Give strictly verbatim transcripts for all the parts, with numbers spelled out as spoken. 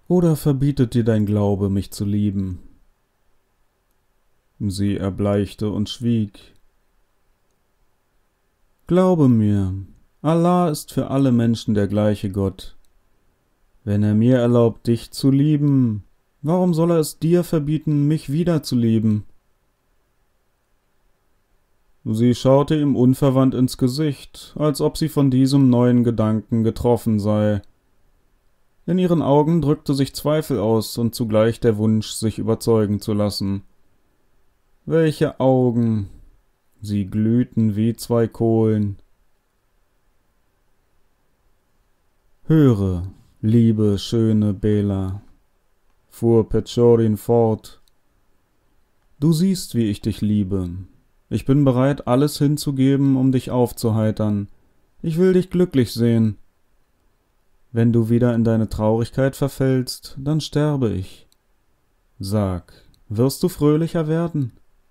Oder verbietet dir dein Glaube, mich zu lieben?« Sie erbleichte und schwieg. »Glaube mir, Allah ist für alle Menschen der gleiche Gott. Wenn er mir erlaubt, dich zu lieben, warum soll er es dir verbieten, mich wieder zu lieben?« Sie schaute ihm unverwandt ins Gesicht, als ob sie von diesem neuen Gedanken getroffen sei. In ihren Augen drückte sich Zweifel aus und zugleich der Wunsch, sich überzeugen zu lassen. Welche Augen! Sie glühten wie zwei Kohlen. »Höre, liebe, schöne Bela«, fuhr Pechorin fort, »du siehst, wie ich dich liebe. Ich bin bereit, alles hinzugeben, um dich aufzuheitern. Ich will dich glücklich sehen. Wenn du wieder in deine Traurigkeit verfällst, dann sterbe ich. Sag, wirst du fröhlicher werden?«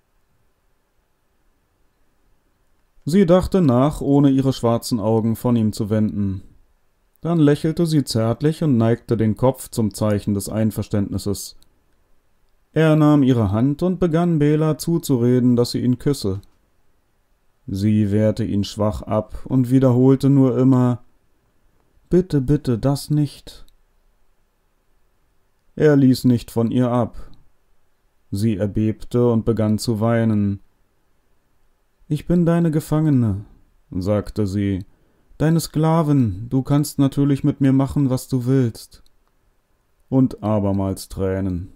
Sie dachte nach, ohne ihre schwarzen Augen von ihm zu wenden. Dann lächelte sie zärtlich und neigte den Kopf zum Zeichen des Einverständnisses. Er nahm ihre Hand und begann Bela zuzureden, dass sie ihn küsse. Sie wehrte ihn schwach ab und wiederholte nur immer: »Bitte, bitte, das nicht.« Er ließ nicht von ihr ab. Sie erbebte und begann zu weinen. »Ich bin deine Gefangene«, sagte sie, »deine Sklavin, du kannst natürlich mit mir machen, was du willst.« Und abermals Tränen.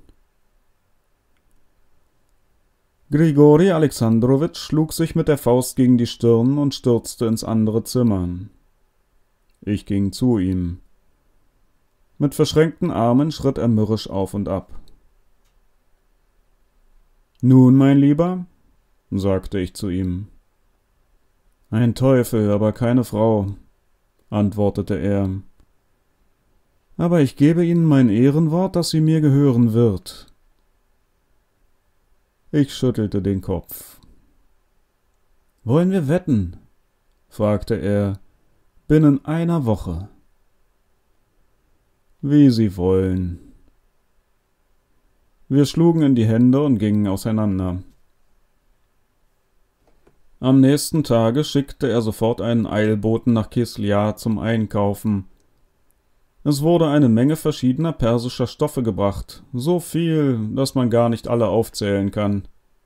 Grigori Alexandrowitsch schlug sich mit der Faust gegen die Stirn und stürzte ins andere Zimmer. Ich ging zu ihm. Mit verschränkten Armen schritt er mürrisch auf und ab. »Nun, mein Lieber«, sagte ich zu ihm. »Ein Teufel, aber keine Frau«, antwortete er. »Aber ich gebe Ihnen mein Ehrenwort, dass sie mir gehören wird.« Ich schüttelte den Kopf. »Wollen wir wetten?«, fragte er. »Binnen einer Woche.« »Wie Sie wollen.« Wir schlugen in die Hände und gingen auseinander. Am nächsten Tage schickte er sofort einen Eilboten nach Kislia zum Einkaufen. Es wurde eine Menge verschiedener persischer Stoffe gebracht, so viel, dass man gar nicht alle aufzählen kann.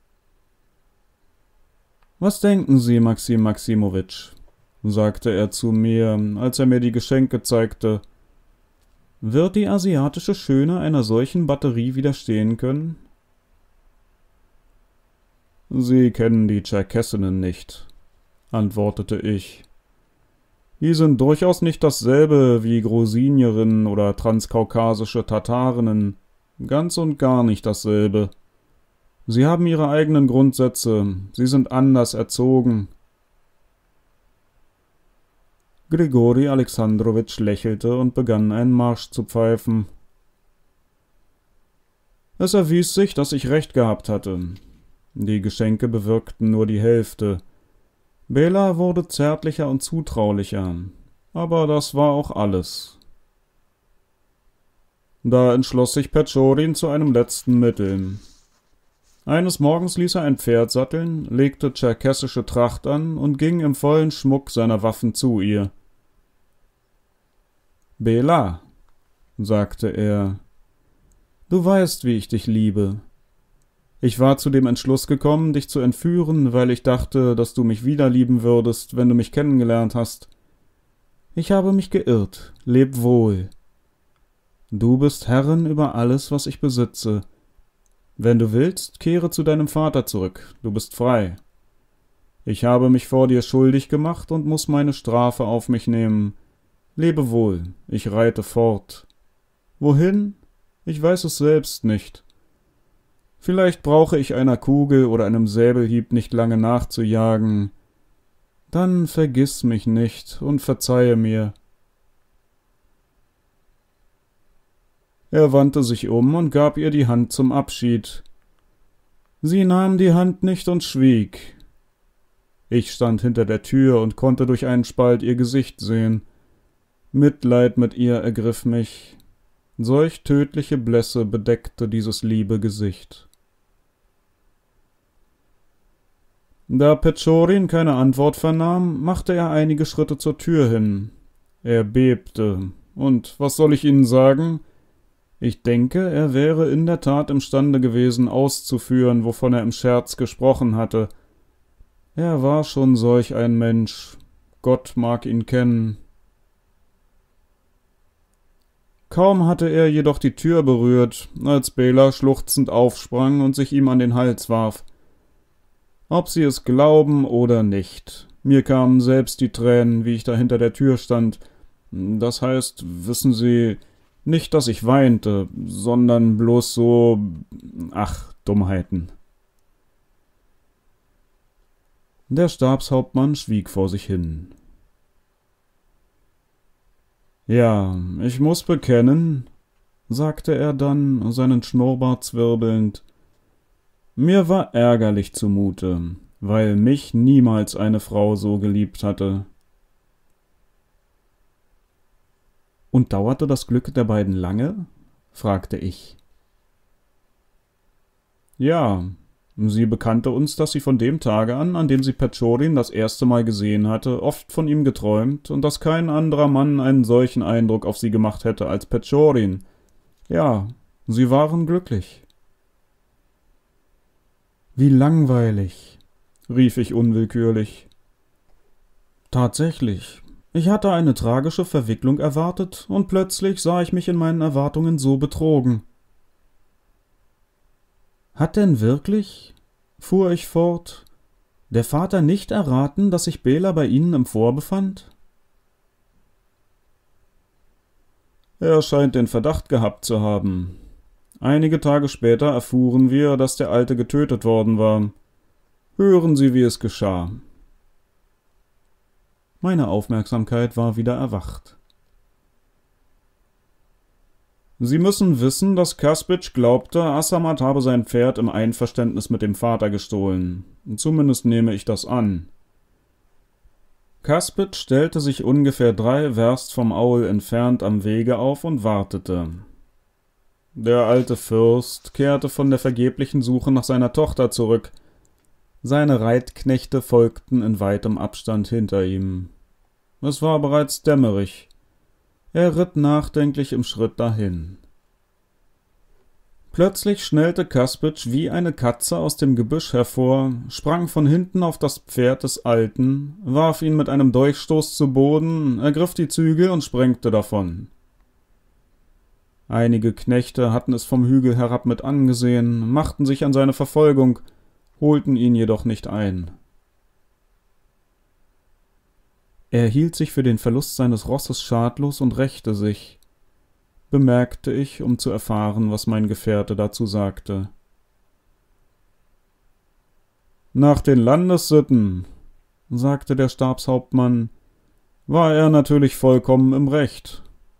»Was denken Sie, Maxim Maximowitsch?«, sagte er zu mir, als er mir die Geschenke zeigte. »Wird die asiatische Schöne einer solchen Batterie widerstehen können?« »Sie kennen die Tscherkessinnen nicht«, antwortete ich. »Die sind durchaus nicht dasselbe wie Grosinierinnen oder transkaukasische Tatarinnen, ganz und gar nicht dasselbe. Sie haben ihre eigenen Grundsätze, sie sind anders erzogen.« Grigori Alexandrowitsch lächelte und begann einen Marsch zu pfeifen. Es erwies sich, dass ich recht gehabt hatte. Die Geschenke bewirkten nur die Hälfte. Bela wurde zärtlicher und zutraulicher, aber das war auch alles. Da entschloss sich Pechorin zu einem letzten Mittel. Eines Morgens ließ er ein Pferd satteln, legte tscherkessische Tracht an und ging im vollen Schmuck seiner Waffen zu ihr. »Bela«, sagte er, »du weißt, wie ich dich liebe. Ich war zu dem Entschluss gekommen, dich zu entführen, weil ich dachte, dass du mich wieder lieben würdest, wenn du mich kennengelernt hast. Ich habe mich geirrt, leb wohl. Du bist Herrin über alles, was ich besitze. Wenn du willst, kehre zu deinem Vater zurück, du bist frei. Ich habe mich vor dir schuldig gemacht und muss meine Strafe auf mich nehmen. Lebe wohl, ich reite fort. Wohin? Ich weiß es selbst nicht. Vielleicht brauche ich einer Kugel oder einem Säbelhieb nicht lange nachzujagen. Dann vergiss mich nicht und verzeihe mir.« Er wandte sich um und gab ihr die Hand zum Abschied. Sie nahm die Hand nicht und schwieg. Ich stand hinter der Tür und konnte durch einen Spalt ihr Gesicht sehen. Mitleid mit ihr ergriff mich. Solch tödliche Blässe bedeckte dieses liebe Gesicht. Da Pechorin keine Antwort vernahm, machte er einige Schritte zur Tür hin. Er bebte, und was soll ich Ihnen sagen? Ich denke, er wäre in der Tat imstande gewesen, auszuführen, wovon er im Scherz gesprochen hatte. Er war schon solch ein Mensch. Gott mag ihn kennen. Kaum hatte er jedoch die Tür berührt, als Bela schluchzend aufsprang und sich ihm an den Hals warf. Ob Sie es glauben oder nicht, mir kamen selbst die Tränen, wie ich da hinter der Tür stand. Das heißt, wissen Sie, nicht, dass ich weinte, sondern bloß so, ach, Dummheiten. Der Stabshauptmann schwieg vor sich hin. »Ja, ich muß bekennen«, sagte er dann, seinen Schnurrbart zwirbelnd, »mir war ärgerlich zumute, weil mich niemals eine Frau so geliebt hatte.« »Und dauerte das Glück der beiden lange?« fragte ich. »Ja, sie bekannte uns, dass sie von dem Tage an, an dem sie Pechorin das erste Mal gesehen hatte, oft von ihm geträumt und dass kein anderer Mann einen solchen Eindruck auf sie gemacht hätte als Pechorin. Ja, sie waren glücklich.« »Wie langweilig«, rief ich unwillkürlich. »Tatsächlich. Ich hatte eine tragische Verwicklung erwartet, und plötzlich sah ich mich in meinen Erwartungen so betrogen.« »Hat denn wirklich«, fuhr ich fort, »der Vater nicht erraten, dass sich Bela bei Ihnen im Vor befand?« »Er scheint den Verdacht gehabt zu haben. Einige Tage später erfuhren wir, dass der Alte getötet worden war. Hören Sie, wie es geschah.« Meine Aufmerksamkeit war wieder erwacht. »Sie müssen wissen, dass Kaspic glaubte, Assamat habe sein Pferd im Einverständnis mit dem Vater gestohlen. Zumindest nehme ich das an. Kaspic stellte sich ungefähr drei Werst vom Aul entfernt am Wege auf und wartete. Der alte Fürst kehrte von der vergeblichen Suche nach seiner Tochter zurück. Seine Reitknechte folgten in weitem Abstand hinter ihm. Es war bereits dämmerig. Er ritt nachdenklich im Schritt dahin. Plötzlich schnellte Kaspic wie eine Katze aus dem Gebüsch hervor, sprang von hinten auf das Pferd des Alten, warf ihn mit einem Dolchstoß zu Boden, ergriff die Zügel und sprengte davon. Einige Knechte hatten es vom Hügel herab mit angesehen, machten sich an seine Verfolgung, holten ihn jedoch nicht ein. Er hielt sich für den Verlust seines Rosses schadlos und rächte sich, bemerkte ich, um zu erfahren, was mein Gefährte dazu sagte. »Nach den Landessitten«, sagte der Stabshauptmann, »war er natürlich vollkommen im Recht.«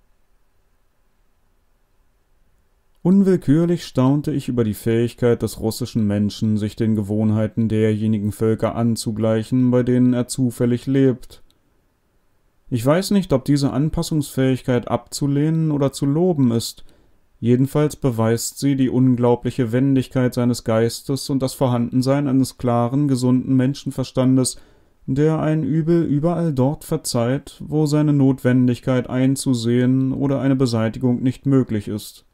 Unwillkürlich staunte ich über die Fähigkeit des russischen Menschen, sich den Gewohnheiten derjenigen Völker anzugleichen, bei denen er zufällig lebt. Ich weiß nicht, ob diese Anpassungsfähigkeit abzulehnen oder zu loben ist, jedenfalls beweist sie die unglaubliche Wendigkeit seines Geistes und das Vorhandensein eines klaren, gesunden Menschenverstandes, der ein Übel überall dort verzeiht, wo seine Notwendigkeit einzusehen oder eine Beseitigung nicht möglich ist.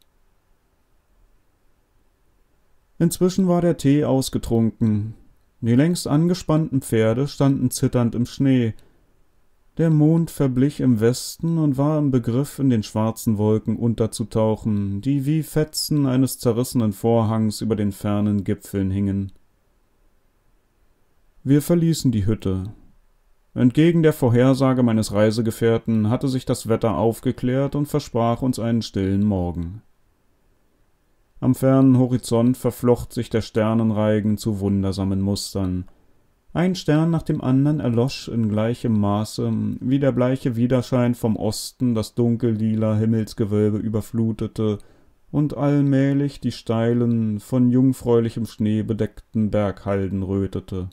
Inzwischen war der Tee ausgetrunken. Die längst angespannten Pferde standen zitternd im Schnee. Der Mond verblich im Westen und war im Begriff, in den schwarzen Wolken unterzutauchen, die wie Fetzen eines zerrissenen Vorhangs über den fernen Gipfeln hingen. Wir verließen die Hütte. Entgegen der Vorhersage meines Reisegefährten hatte sich das Wetter aufgeklärt und versprach uns einen stillen Morgen. Am fernen Horizont verflocht sich der Sternenreigen zu wundersamen Mustern. Ein Stern nach dem anderen erlosch in gleichem Maße, wie der bleiche Widerschein vom Osten das dunkellila Himmelsgewölbe überflutete und allmählich die steilen, von jungfräulichem Schnee bedeckten Berghalden rötete.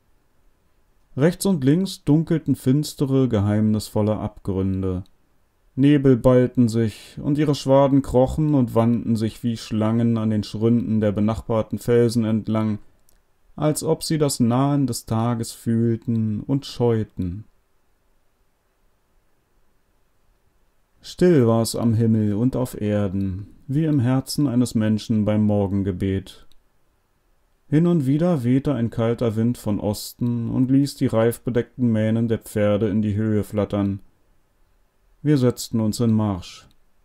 Rechts und links dunkelten finstere, geheimnisvolle Abgründe. Nebel ballten sich, und ihre Schwaden krochen und wanden sich wie Schlangen an den Schründen der benachbarten Felsen entlang, als ob sie das Nahen des Tages fühlten und scheuten. Still war es am Himmel und auf Erden, wie im Herzen eines Menschen beim Morgengebet. Hin und wieder wehte ein kalter Wind von Osten und ließ die reifbedeckten Mähnen der Pferde in die Höhe flattern. Wir setzten uns in Marsch.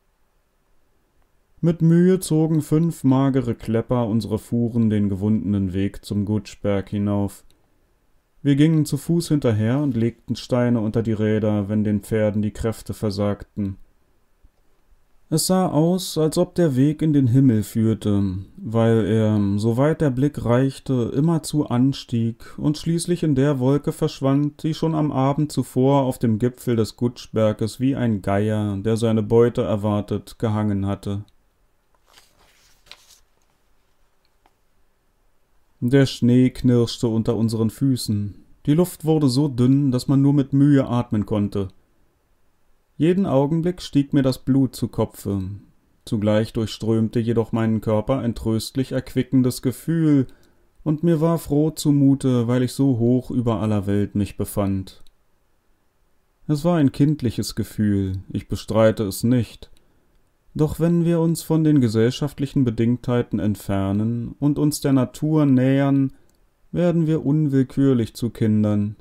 Mit Mühe zogen fünf magere Klepper unsere Fuhren den gewundenen Weg zum Gutschberg hinauf. Wir gingen zu Fuß hinterher und legten Steine unter die Räder, wenn den Pferden die Kräfte versagten. Es sah aus, als ob der Weg in den Himmel führte, weil er, soweit der Blick reichte, immerzu anstieg und schließlich in der Wolke verschwand, die schon am Abend zuvor auf dem Gipfel des Gutschberges wie ein Geier, der seine Beute erwartet, gehangen hatte. Der Schnee knirschte unter unseren Füßen. Die Luft wurde so dünn, dass man nur mit Mühe atmen konnte. Jeden Augenblick stieg mir das Blut zu Kopfe. Zugleich durchströmte jedoch meinen Körper ein tröstlich erquickendes Gefühl, und mir war froh zumute, weil ich so hoch über aller Welt mich befand. Es war ein kindliches Gefühl, ich bestreite es nicht. Doch wenn wir uns von den gesellschaftlichen Bedingtheiten entfernen und uns der Natur nähern, werden wir unwillkürlich zu Kindern.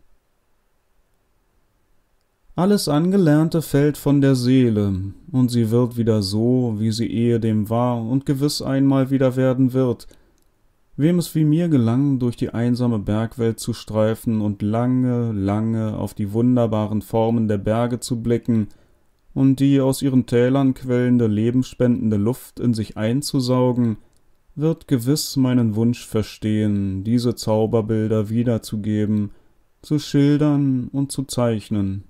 Alles Angelernte fällt von der Seele, und sie wird wieder so, wie sie ehedem war und gewiss einmal wieder werden wird. Wem es wie mir gelang, durch die einsame Bergwelt zu streifen und lange, lange auf die wunderbaren Formen der Berge zu blicken und die aus ihren Tälern quellende, lebensspendende Luft in sich einzusaugen, wird gewiss meinen Wunsch verstehen, diese Zauberbilder wiederzugeben, zu schildern und zu zeichnen.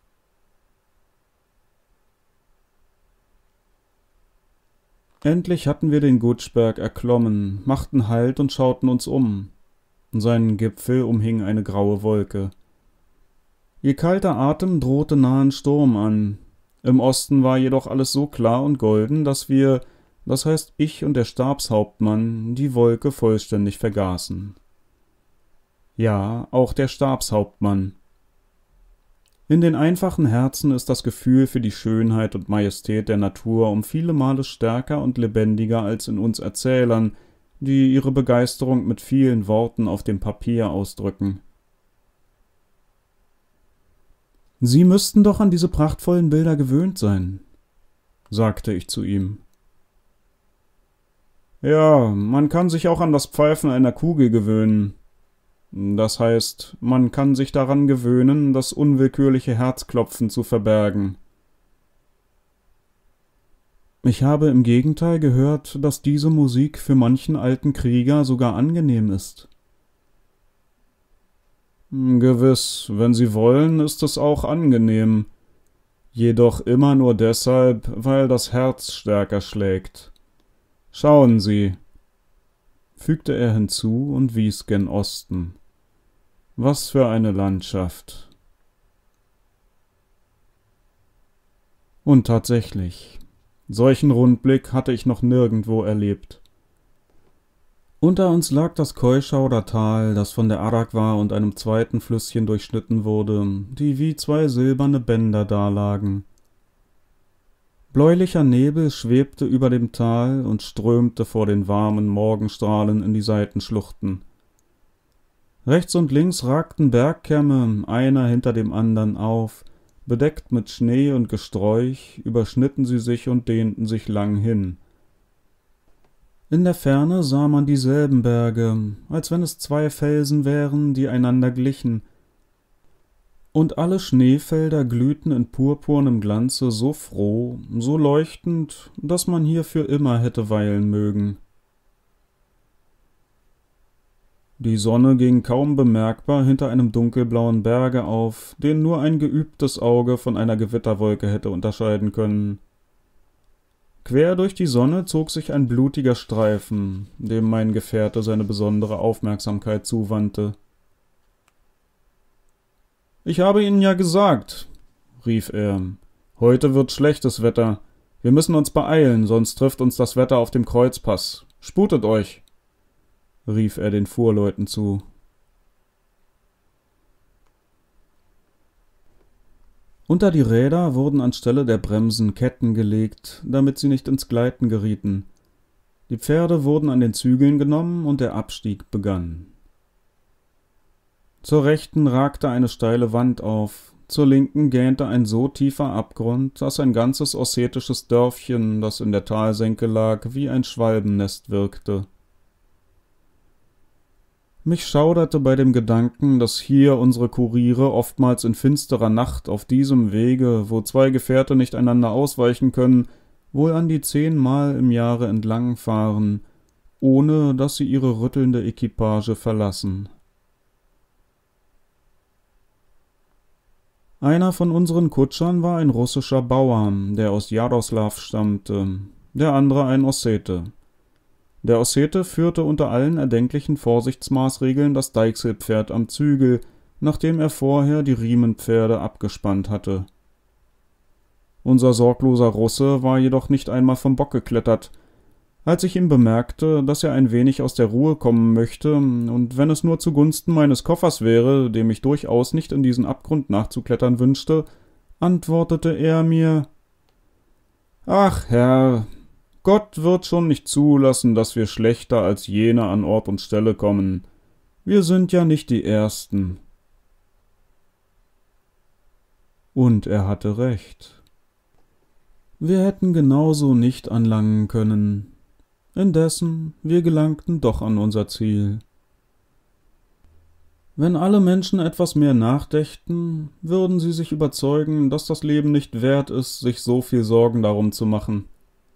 Endlich hatten wir den Gutschberg erklommen, machten Halt und schauten uns um. Seinen Gipfel umhing eine graue Wolke. Ihr kalter Atem drohte nahen Sturm an. Im Osten war jedoch alles so klar und golden, dass wir, das heißt ich und der Stabshauptmann, die Wolke vollständig vergaßen. Ja, auch der Stabshauptmann. In den einfachen Herzen ist das Gefühl für die Schönheit und Majestät der Natur um viele Male stärker und lebendiger als in uns Erzählern, die ihre Begeisterung mit vielen Worten auf dem Papier ausdrücken. »Sie müssten doch an diese prachtvollen Bilder gewöhnt sein«, sagte ich zu ihm. »Ja, man kann sich auch an das Pfeifen einer Kugel gewöhnen. Das heißt, man kann sich daran gewöhnen, das unwillkürliche Herzklopfen zu verbergen.« Ich habe im Gegenteil gehört, dass diese Musik für manchen alten Krieger sogar angenehm ist. »Gewiss, wenn Sie wollen, ist es auch angenehm, jedoch immer nur deshalb, weil das Herz stärker schlägt. Schauen Sie«, fügte er hinzu und wies gen Osten. »Was für eine Landschaft!« Und tatsächlich, solchen Rundblick hatte ich noch nirgendwo erlebt. Unter uns lag das Keuschaudertal, das von der Aragwa und einem zweiten Flüsschen durchschnitten wurde, die wie zwei silberne Bänder dalagen. Bläulicher Nebel schwebte über dem Tal und strömte vor den warmen Morgenstrahlen in die Seitenschluchten. Rechts und links ragten Bergkämme, einer hinter dem andern auf, bedeckt mit Schnee und Gesträuch, überschnitten sie sich und dehnten sich lang hin. In der Ferne sah man dieselben Berge, als wenn es zwei Felsen wären, die einander glichen, und alle Schneefelder glühten in purpurnem Glanze so froh, so leuchtend, dass man hier für immer hätte weilen mögen. Die Sonne ging kaum bemerkbar hinter einem dunkelblauen Berge auf, den nur ein geübtes Auge von einer Gewitterwolke hätte unterscheiden können. Quer durch die Sonne zog sich ein blutiger Streifen, dem mein Gefährte seine besondere Aufmerksamkeit zuwandte. »Ich habe Ihnen ja gesagt«, rief er, Heute wird schlechtes Wetter. Wir müssen uns beeilen, sonst trifft uns das Wetter auf dem Kreuzpass. Sputet euch!« rief er den Fuhrleuten zu. Unter die Räder wurden anstelle der Bremsen Ketten gelegt, damit sie nicht ins Gleiten gerieten. Die Pferde wurden an den Zügeln genommen und der Abstieg begann. Zur Rechten ragte eine steile Wand auf, zur Linken gähnte ein so tiefer Abgrund, dass ein ganzes ossetisches Dörfchen, das in der Talsenke lag, wie ein Schwalbennest wirkte. Mich schauderte bei dem Gedanken, dass hier unsere Kuriere oftmals in finsterer Nacht auf diesem Wege, wo zwei Gefährte nicht einander ausweichen können, wohl an die zehnmal im Jahre entlangfahren, ohne dass sie ihre rüttelnde Equipage verlassen. Einer von unseren Kutschern war ein russischer Bauer, der aus Jaroslaw stammte, der andere ein Ossete. Der Ossete führte unter allen erdenklichen Vorsichtsmaßregeln das Deichselpferd am Zügel, nachdem er vorher die Riemenpferde abgespannt hatte. Unser sorgloser Russe war jedoch nicht einmal vom Bock geklettert. Als ich ihm bemerkte, dass er ein wenig aus der Ruhe kommen möchte, und wenn es nur zugunsten meines Koffers wäre, dem ich durchaus nicht in diesen Abgrund nachzuklettern wünschte, antwortete er mir: »Ach Herr, Gott wird schon nicht zulassen, dass wir schlechter als jene an Ort und Stelle kommen. Wir sind ja nicht die Ersten.« Und er hatte recht. Wir hätten genauso nicht anlangen können. Indessen, wir gelangten doch an unser Ziel. Wenn alle Menschen etwas mehr nachdächten, würden sie sich überzeugen, dass das Leben nicht wert ist, sich so viel Sorgen darum zu machen.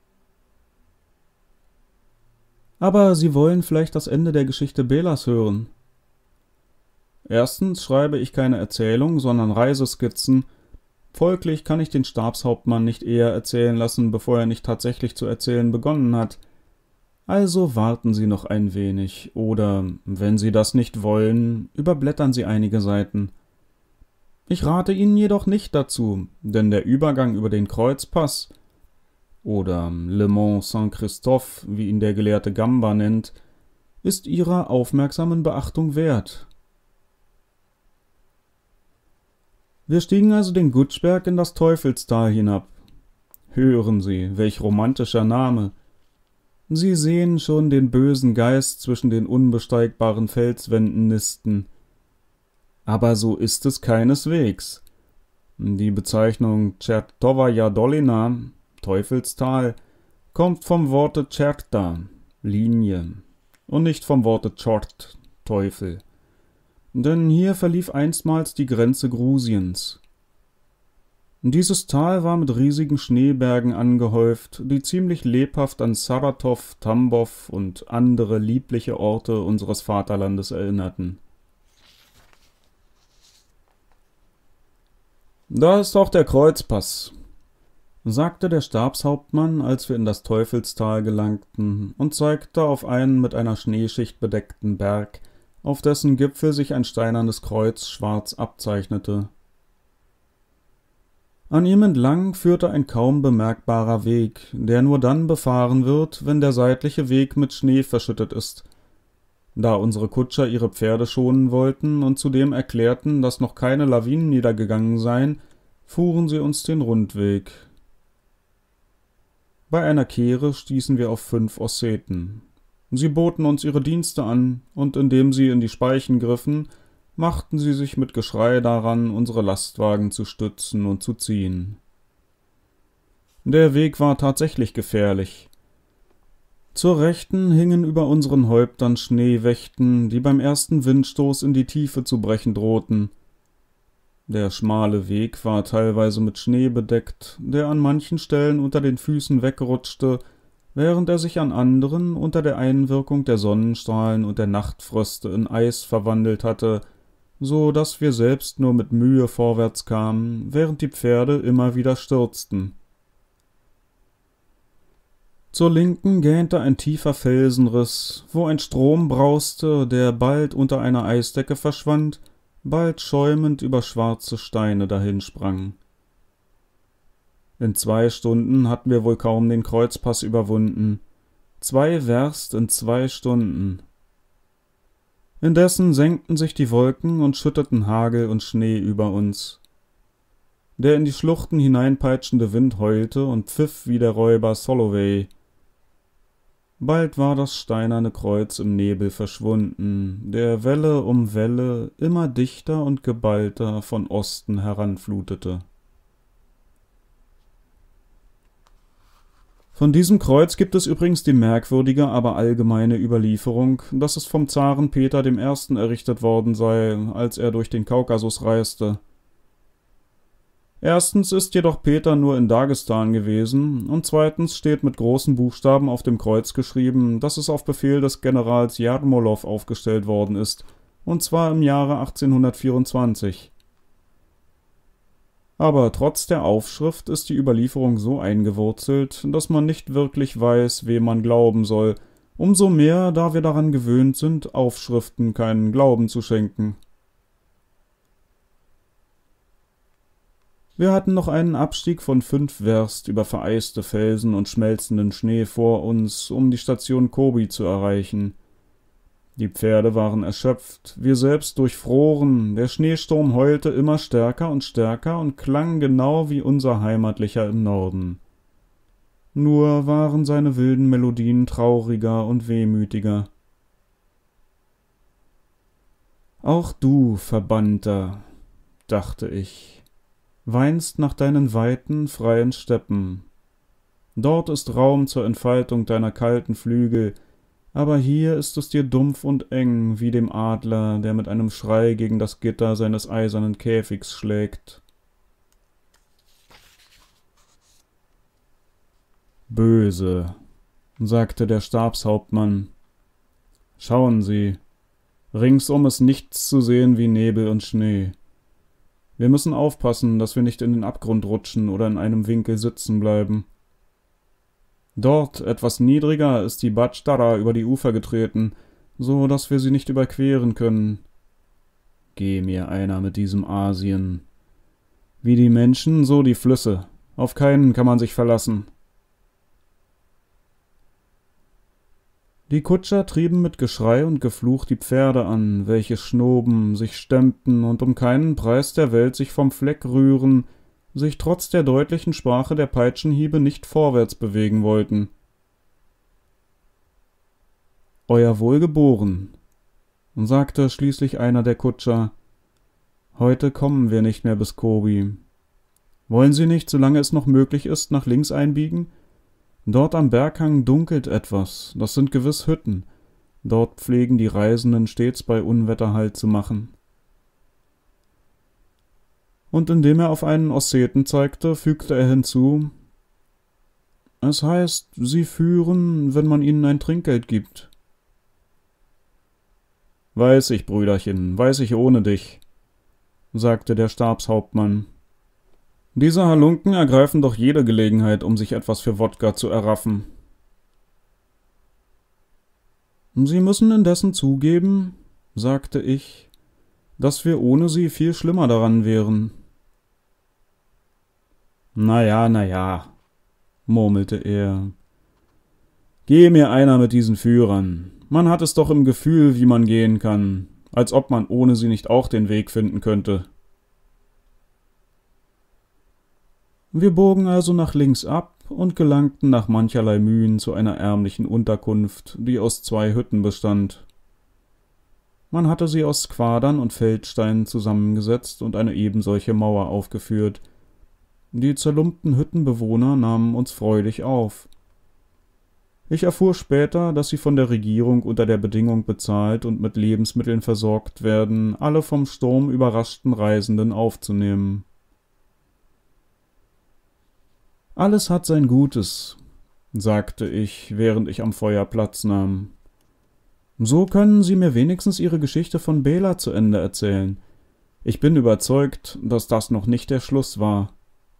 Aber Sie wollen vielleicht das Ende der Geschichte Belas hören. Erstens schreibe ich keine Erzählung, sondern Reiseskizzen. Folglich kann ich den Stabshauptmann nicht eher erzählen lassen, bevor er nicht tatsächlich zu erzählen begonnen hat. Also warten Sie noch ein wenig, oder, wenn Sie das nicht wollen, überblättern Sie einige Seiten. Ich rate Ihnen jedoch nicht dazu, denn der Übergang über den Kreuzpass, oder Le Mont Saint-Christophe, wie ihn der Gelehrte Gamba nennt, ist Ihrer aufmerksamen Beachtung wert. Wir stiegen also den Gutschberg in das Teufelstal hinab. Hören Sie, welch romantischer Name! Sie sehen schon den bösen Geist zwischen den unbesteigbaren Felswänden nisten. Aber so ist es keineswegs. Die Bezeichnung Tchertowaja Dolina, Teufelstal, kommt vom Worte Tscherta, Linie, und nicht vom Worte Tschort, Teufel. Denn hier verlief einstmals die Grenze Grusiens. Dieses Tal war mit riesigen Schneebergen angehäuft, die ziemlich lebhaft an Saratow, Tambow und andere liebliche Orte unseres Vaterlandes erinnerten. »Da ist auch der Kreuzpass«, sagte der Stabshauptmann, als wir in das Teufelstal gelangten, und zeigte auf einen mit einer Schneeschicht bedeckten Berg, auf dessen Gipfel sich ein steinernes Kreuz schwarz abzeichnete. An ihm entlang führte ein kaum bemerkbarer Weg, der nur dann befahren wird, wenn der seitliche Weg mit Schnee verschüttet ist. Da unsere Kutscher ihre Pferde schonen wollten und zudem erklärten, dass noch keine Lawinen niedergegangen seien, fuhren sie uns den Rundweg. Bei einer Kehre stießen wir auf fünf Osseten. Sie boten uns ihre Dienste an, und indem sie in die Speichen griffen, machten sie sich mit Geschrei daran, unsere Lastwagen zu stützen und zu ziehen. Der Weg war tatsächlich gefährlich. Zur Rechten hingen über unseren Häuptern Schneewächten, die beim ersten Windstoß in die Tiefe zu brechen drohten. Der schmale Weg war teilweise mit Schnee bedeckt, der an manchen Stellen unter den Füßen wegrutschte, während er sich an anderen unter der Einwirkung der Sonnenstrahlen und der Nachtfröste in Eis verwandelt hatte, so dass wir selbst nur mit Mühe vorwärts kamen, während die Pferde immer wieder stürzten. Zur Linken gähnte ein tiefer Felsenriss, wo ein Strom brauste, der bald unter einer Eisdecke verschwand, bald schäumend über schwarze Steine dahinsprang. In zwei Stunden hatten wir wohl kaum den Kreuzpass überwunden. Zwei Werst in zwei Stunden. Indessen senkten sich die Wolken und schütteten Hagel und Schnee über uns. Der in die Schluchten hineinpeitschende Wind heulte und pfiff wie der Räuber Soloway. Bald war das steinerne Kreuz im Nebel verschwunden, der Welle um Welle immer dichter und geballter von Osten heranflutete. Von diesem Kreuz gibt es übrigens die merkwürdige, aber allgemeine Überlieferung, dass es vom Zaren Peter dem Ersten errichtet worden sei, als er durch den Kaukasus reiste. Erstens ist jedoch Peter nur in Dagestan gewesen und zweitens steht mit großen Buchstaben auf dem Kreuz geschrieben, dass es auf Befehl des Generals Jarmolow aufgestellt worden ist, und zwar im Jahre achtzehnhundertvierundzwanzig. Aber trotz der Aufschrift ist die Überlieferung so eingewurzelt, dass man nicht wirklich weiß, wem man glauben soll, umso mehr, da wir daran gewöhnt sind, Aufschriften keinen Glauben zu schenken. Wir hatten noch einen Abstieg von fünf Werst über vereiste Felsen und schmelzenden Schnee vor uns, um die Station Kobi zu erreichen. Die Pferde waren erschöpft, wir selbst durchfroren, der Schneesturm heulte immer stärker und stärker und klang genau wie unser Heimatlicher im Norden. Nur waren seine wilden Melodien trauriger und wehmütiger. »Auch du, Verbannter«, dachte ich, »weinst nach deinen weiten, freien Steppen. Dort ist Raum zur Entfaltung deiner kalten Flügel, aber hier ist es dir dumpf und eng, wie dem Adler, der mit einem Schrei gegen das Gitter seines eisernen Käfigs schlägt.« »Böse«, sagte der Stabshauptmann. »Schauen Sie, ringsum ist nichts zu sehen wie Nebel und Schnee. Wir müssen aufpassen, dass wir nicht in den Abgrund rutschen oder in einem Winkel sitzen bleiben. Dort, etwas niedriger, ist die Batschdara über die Ufer getreten, so dass wir sie nicht überqueren können. Geh mir einer mit diesem Asien. Wie die Menschen, so die Flüsse. Auf keinen kann man sich verlassen.« Die Kutscher trieben mit Geschrei und Gefluch die Pferde an, welche schnoben, sich stemmten und um keinen Preis der Welt sich vom Fleck rühren, sich trotz der deutlichen Sprache der Peitschenhiebe nicht vorwärts bewegen wollten. »Euer Wohlgeboren«, sagte schließlich einer der Kutscher, »heute kommen wir nicht mehr bis Kobi. Wollen Sie nicht, solange es noch möglich ist, nach links einbiegen? Dort am Berghang dunkelt etwas, das sind gewiss Hütten. Dort pflegen die Reisenden stets bei Unwetter Halt zu machen.« Und indem er auf einen Osseten zeigte, fügte er hinzu, »Es heißt, sie führen, wenn man ihnen ein Trinkgeld gibt.« »Weiß ich, Brüderchen, weiß ich ohne dich«, sagte der Stabshauptmann. »Diese Halunken ergreifen doch jede Gelegenheit, um sich etwas für Wodka zu erraffen.« »Sie müssen indessen zugeben«, sagte ich, »dass wir ohne sie viel schlimmer daran wären.« »Na ja, na ja«, murmelte er, »geh mir einer mit diesen Führern. Man hat es doch im Gefühl, wie man gehen kann, als ob man ohne sie nicht auch den Weg finden könnte.« Wir bogen also nach links ab und gelangten nach mancherlei Mühen zu einer ärmlichen Unterkunft, die aus zwei Hütten bestand. Man hatte sie aus Quadern und Feldsteinen zusammengesetzt und eine ebensolche Mauer aufgeführt. Die zerlumpten Hüttenbewohner nahmen uns freudig auf. Ich erfuhr später, dass sie von der Regierung unter der Bedingung bezahlt und mit Lebensmitteln versorgt werden, alle vom Sturm überraschten Reisenden aufzunehmen. »Alles hat sein Gutes«, sagte ich, während ich am Feuer Platz nahm. »So können Sie mir wenigstens Ihre Geschichte von Bela zu Ende erzählen. Ich bin überzeugt, dass das noch nicht der Schluss war.«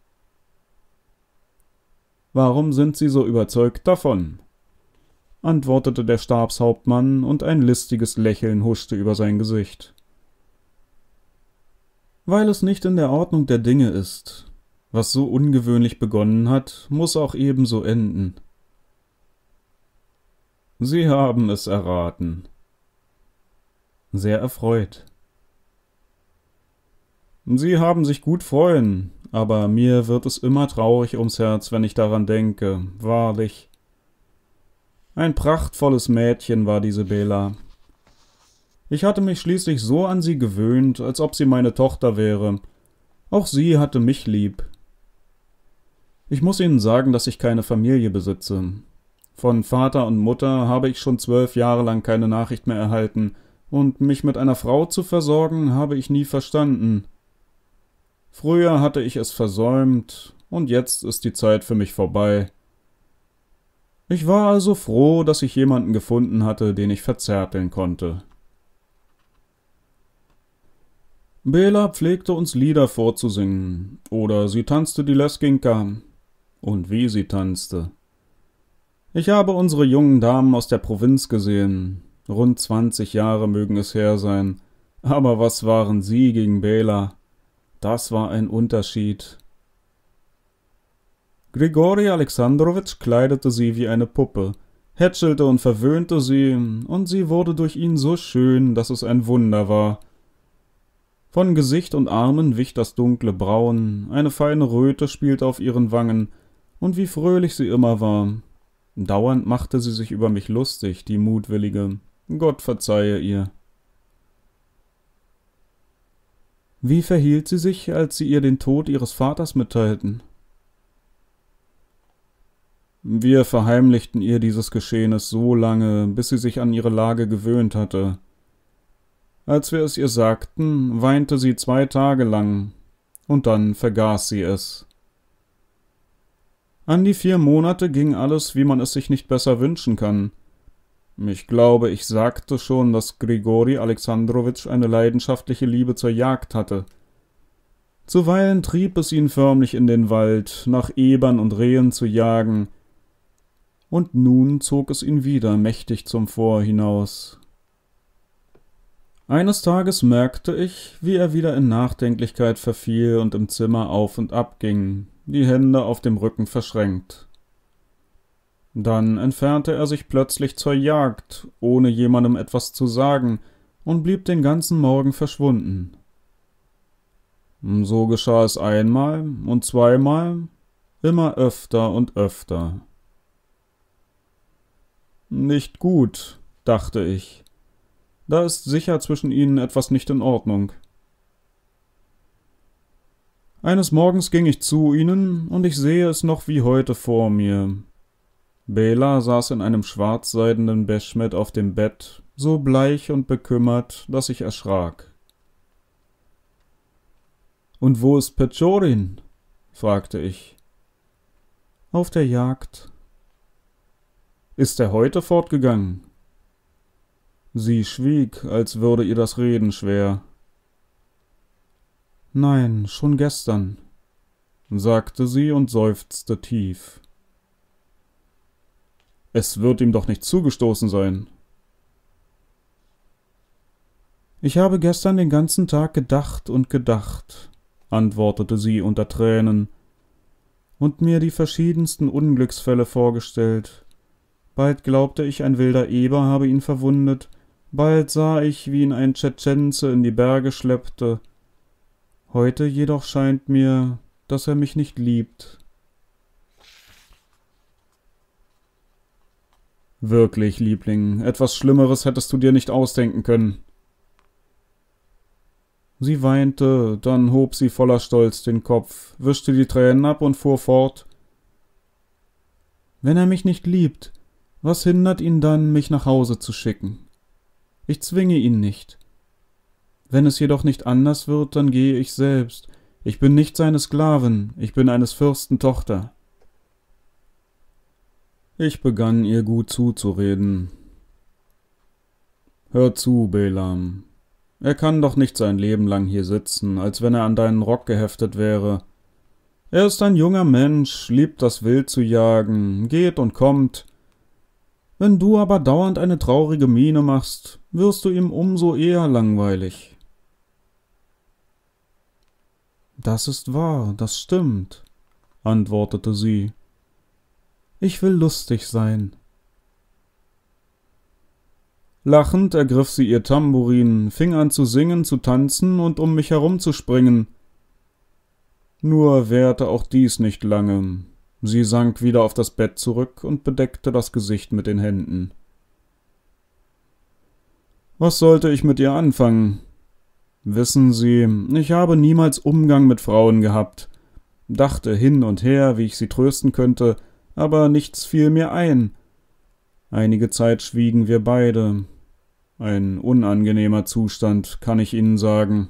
»Warum sind Sie so überzeugt davon?«, antwortete der Stabshauptmann, und ein listiges Lächeln huschte über sein Gesicht. »Weil es nicht in der Ordnung der Dinge ist. Was so ungewöhnlich begonnen hat, muss auch ebenso enden. Sie haben es erraten. Sehr erfreut. Sie haben sich gut freuen, aber mir wird es immer traurig ums Herz, wenn ich daran denke, wahrlich. Ein prachtvolles Mädchen war diese Bela. Ich hatte mich schließlich so an sie gewöhnt, als ob sie meine Tochter wäre. Auch sie hatte mich lieb. Ich muss Ihnen sagen, dass ich keine Familie besitze. Von Vater und Mutter habe ich schon zwölf Jahre lang keine Nachricht mehr erhalten, und mich mit einer Frau zu versorgen, habe ich nie verstanden. Früher hatte ich es versäumt, und jetzt ist die Zeit für mich vorbei. Ich war also froh, dass ich jemanden gefunden hatte, den ich verzärteln konnte. Bela pflegte uns Lieder vorzusingen, oder sie tanzte die Lesginka. Und wie sie tanzte. Ich habe unsere jungen Damen aus der Provinz gesehen. Rund zwanzig Jahre mögen es her sein. Aber was waren sie gegen Bela? Das war ein Unterschied. Grigori Alexandrowitsch kleidete sie wie eine Puppe, hätschelte und verwöhnte sie, und sie wurde durch ihn so schön, dass es ein Wunder war. Von Gesicht und Armen wich das dunkle Braun, eine feine Röte spielte auf ihren Wangen, und wie fröhlich sie immer war. Dauernd machte sie sich über mich lustig, die Mutwillige. Gott verzeihe ihr. Wie verhielt sie sich, als sie ihr den Tod ihres Vaters mitteilten? Wir verheimlichten ihr dieses Geschehnis so lange, bis sie sich an ihre Lage gewöhnt hatte. Als wir es ihr sagten, weinte sie zwei Tage lang, und dann vergaß sie es. An die vier Monate ging alles, wie man es sich nicht besser wünschen kann. Ich glaube, ich sagte schon, dass Grigori Alexandrowitsch eine leidenschaftliche Liebe zur Jagd hatte. Zuweilen trieb es ihn förmlich in den Wald, nach Ebern und Rehen zu jagen, und nun zog es ihn wieder mächtig zum Fort hinaus. Eines Tages merkte ich, wie er wieder in Nachdenklichkeit verfiel und im Zimmer auf und ab ging, die Hände auf dem Rücken verschränkt. Dann entfernte er sich plötzlich zur Jagd, ohne jemandem etwas zu sagen, und blieb den ganzen Morgen verschwunden. So geschah es einmal und zweimal, immer öfter und öfter. Nicht gut, dachte ich. Da ist sicher zwischen ihnen etwas nicht in Ordnung. Eines Morgens ging ich zu ihnen, und ich sehe es noch wie heute vor mir. Bela saß in einem schwarzseidenen Beschmet auf dem Bett, so bleich und bekümmert, dass ich erschrak. »Und wo ist Petchorin?« fragte ich. »Auf der Jagd.« »Ist er heute fortgegangen?« Sie schwieg, als würde ihr das Reden schwer. »Nein, schon gestern«, sagte sie und seufzte tief. »Es wird ihm doch nicht zugestoßen sein.« »Ich habe gestern den ganzen Tag gedacht und gedacht«, antwortete sie unter Tränen, »und mir die verschiedensten Unglücksfälle vorgestellt. Bald glaubte ich, ein wilder Eber habe ihn verwundet, bald sah ich, wie ihn ein Tschetschenze in die Berge schleppte. Heute jedoch scheint mir, dass er mich nicht liebt.« »Wirklich, Liebling, etwas Schlimmeres hättest du dir nicht ausdenken können.« Sie weinte, dann hob sie voller Stolz den Kopf, wischte die Tränen ab und fuhr fort. »Wenn er mich nicht liebt, was hindert ihn dann, mich nach Hause zu schicken? Ich zwinge ihn nicht. Wenn es jedoch nicht anders wird, dann gehe ich selbst. Ich bin nicht seine Sklavin, ich bin eines Fürsten Tochter.« Ich begann ihr gut zuzureden. »Hör zu, Belam. Er kann doch nicht sein Leben lang hier sitzen, als wenn er an deinen Rock geheftet wäre. Er ist ein junger Mensch, liebt das Wild zu jagen, geht und kommt. Wenn du aber dauernd eine traurige Miene machst, wirst du ihm umso eher langweilig.« Das ist wahr, das stimmt, antwortete sie. Ich will lustig sein. Lachend ergriff sie ihr Tambourin, fing an zu singen, zu tanzen und um mich herum zu springen. Nur währte auch dies nicht lange. Sie sank wieder auf das Bett zurück und bedeckte das Gesicht mit den Händen. Was sollte ich mit ihr anfangen? Wissen Sie, ich habe niemals Umgang mit Frauen gehabt, dachte hin und her, wie ich sie trösten könnte, aber nichts fiel mir ein. Einige Zeit schwiegen wir beide. Ein unangenehmer Zustand, kann ich Ihnen sagen.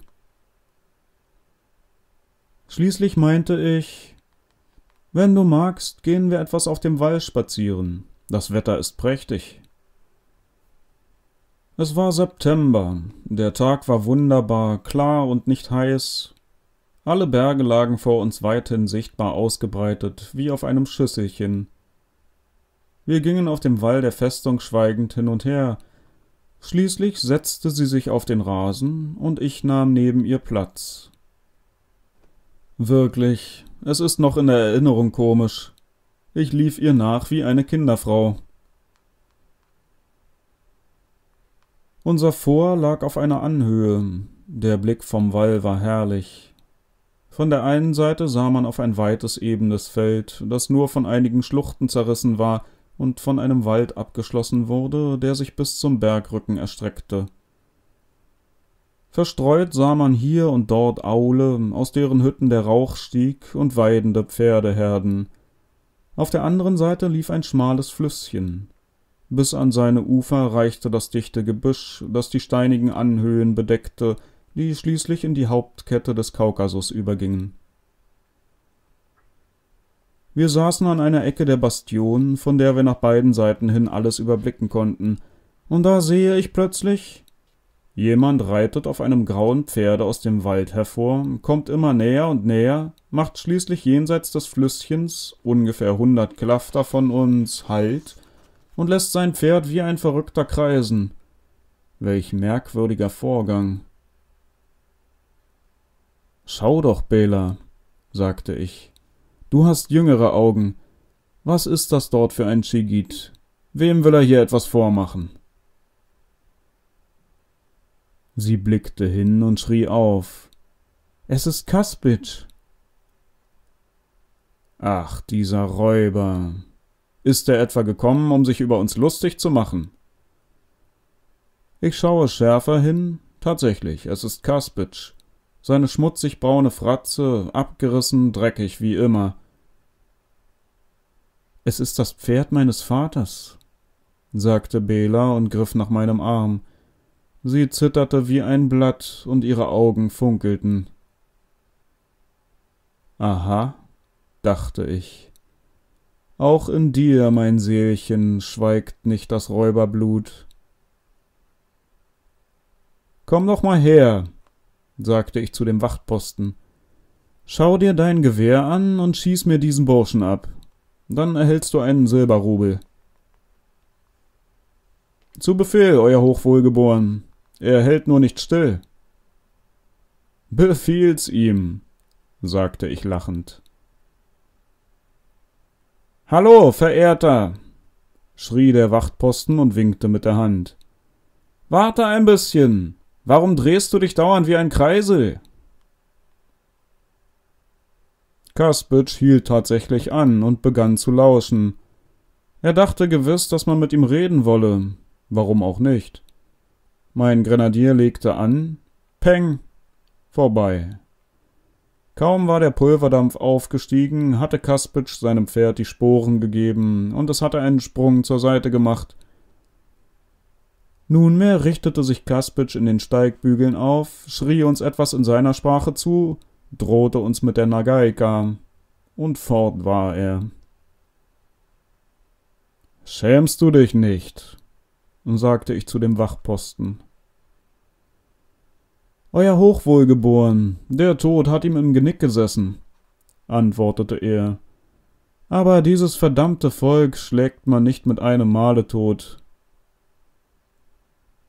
Schließlich meinte ich, wenn du magst, gehen wir etwas auf dem Wall spazieren. Das Wetter ist prächtig. Es war September, der Tag war wunderbar, klar und nicht heiß. Alle Berge lagen vor uns weithin sichtbar ausgebreitet, wie auf einem Schüsselchen. Wir gingen auf dem Wall der Festung schweigend hin und her. Schließlich setzte sie sich auf den Rasen, und ich nahm neben ihr Platz. Wirklich, es ist noch in der Erinnerung komisch. Ich lief ihr nach wie eine Kinderfrau. Unser Fort lag auf einer Anhöhe. Der Blick vom Wall war herrlich. Von der einen Seite sah man auf ein weites, ebenes Feld, das nur von einigen Schluchten zerrissen war und von einem Wald abgeschlossen wurde, der sich bis zum Bergrücken erstreckte. Verstreut sah man hier und dort Aule, aus deren Hütten der Rauch stieg, und weidende Pferdeherden. Auf der anderen Seite lief ein schmales Flüsschen. Bis an seine Ufer reichte das dichte Gebüsch, das die steinigen Anhöhen bedeckte, die schließlich in die Hauptkette des Kaukasus übergingen. Wir saßen an einer Ecke der Bastion, von der wir nach beiden Seiten hin alles überblicken konnten, und da sehe ich plötzlich, jemand reitet auf einem grauen Pferde aus dem Wald hervor, kommt immer näher und näher, macht schließlich jenseits des Flüsschens, ungefähr hundert Klafter von uns, Halt und lässt sein Pferd wie ein Verrückter kreisen. Welch merkwürdiger Vorgang! »Schau doch, Bela«, sagte ich, »du hast jüngere Augen. Was ist das dort für ein Tschigit? Wem will er hier etwas vormachen?« Sie blickte hin und schrie auf. »Es ist Kaspitsch!« »Ach, dieser Räuber! Ist er etwa gekommen, um sich über uns lustig zu machen?« Ich schaue schärfer hin. Tatsächlich, es ist Kaspitsch. Seine schmutzig braune Fratze, abgerissen, dreckig wie immer. »Es ist das Pferd meines Vaters«, sagte Bela und griff nach meinem Arm. Sie zitterte wie ein Blatt und ihre Augen funkelten. »Aha«, dachte ich, »auch in dir, mein Seelchen, schweigt nicht das Räuberblut.« »Komm doch mal her«, sagte ich zu dem Wachtposten. »Schau dir dein Gewehr an und schieß mir diesen Burschen ab. Dann erhältst du einen Silberrubel.« »Zu Befehl, Euer Hochwohlgeboren. Er hält nur nicht still.« »Befiehl's ihm«, sagte ich lachend. »Hallo, Verehrter«, schrie der Wachtposten und winkte mit der Hand. »Warte ein bisschen. Warum drehst du dich dauernd wie ein Kreisel?« Kaspitsch hielt tatsächlich an und begann zu lauschen. Er dachte gewiss, dass man mit ihm reden wolle. Warum auch nicht? Mein Grenadier legte an. Peng! Vorbei. Kaum war der Pulverdampf aufgestiegen, hatte Kaspitsch seinem Pferd die Sporen gegeben, und es hatte einen Sprung zur Seite gemacht. Nunmehr richtete sich Kaspitsch in den Steigbügeln auf, schrie uns etwas in seiner Sprache zu, drohte uns mit der Nagaika, und fort war er. »Schämst du dich nicht?«, sagte ich zu dem Wachposten. »Euer Hochwohlgeboren, der Tod hat ihm im Genick gesessen«, antwortete er. »Aber dieses verdammte Volk schlägt man nicht mit einem Male tot.«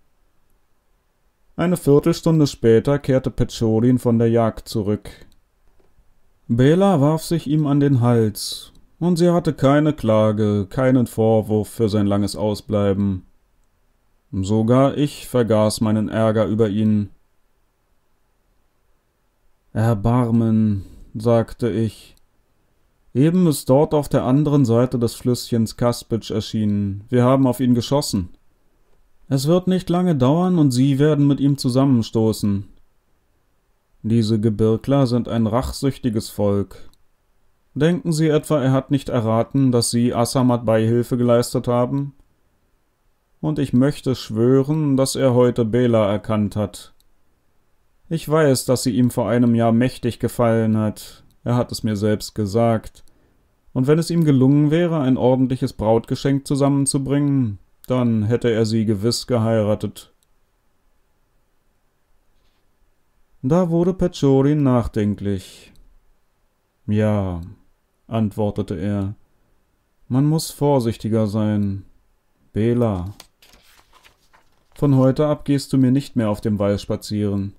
Eine Viertelstunde später kehrte Petscholin von der Jagd zurück. Bela warf sich ihm an den Hals, und sie hatte keine Klage, keinen Vorwurf für sein langes Ausbleiben. Sogar ich vergaß meinen Ärger über ihn. »Erbarmen«, sagte ich. »Eben ist dort auf der anderen Seite des Flüsschens Kaspitsch erschienen. Wir haben auf ihn geschossen. Es wird nicht lange dauern, und Sie werden mit ihm zusammenstoßen. Diese Gebirgler sind ein rachsüchtiges Volk. Denken Sie etwa, er hat nicht erraten, dass Sie Assamat Beihilfe geleistet haben? Und ich möchte schwören, dass er heute Bela erkannt hat. Ich weiß, dass sie ihm vor einem Jahr mächtig gefallen hat. Er hat es mir selbst gesagt. Und wenn es ihm gelungen wäre, ein ordentliches Brautgeschenk zusammenzubringen, dann hätte er sie gewiss geheiratet.« Da wurde Pechorin nachdenklich. »Ja«, antwortete er, »man muss vorsichtiger sein. Bela, von heute ab gehst du mir nicht mehr auf dem Wall spazieren.«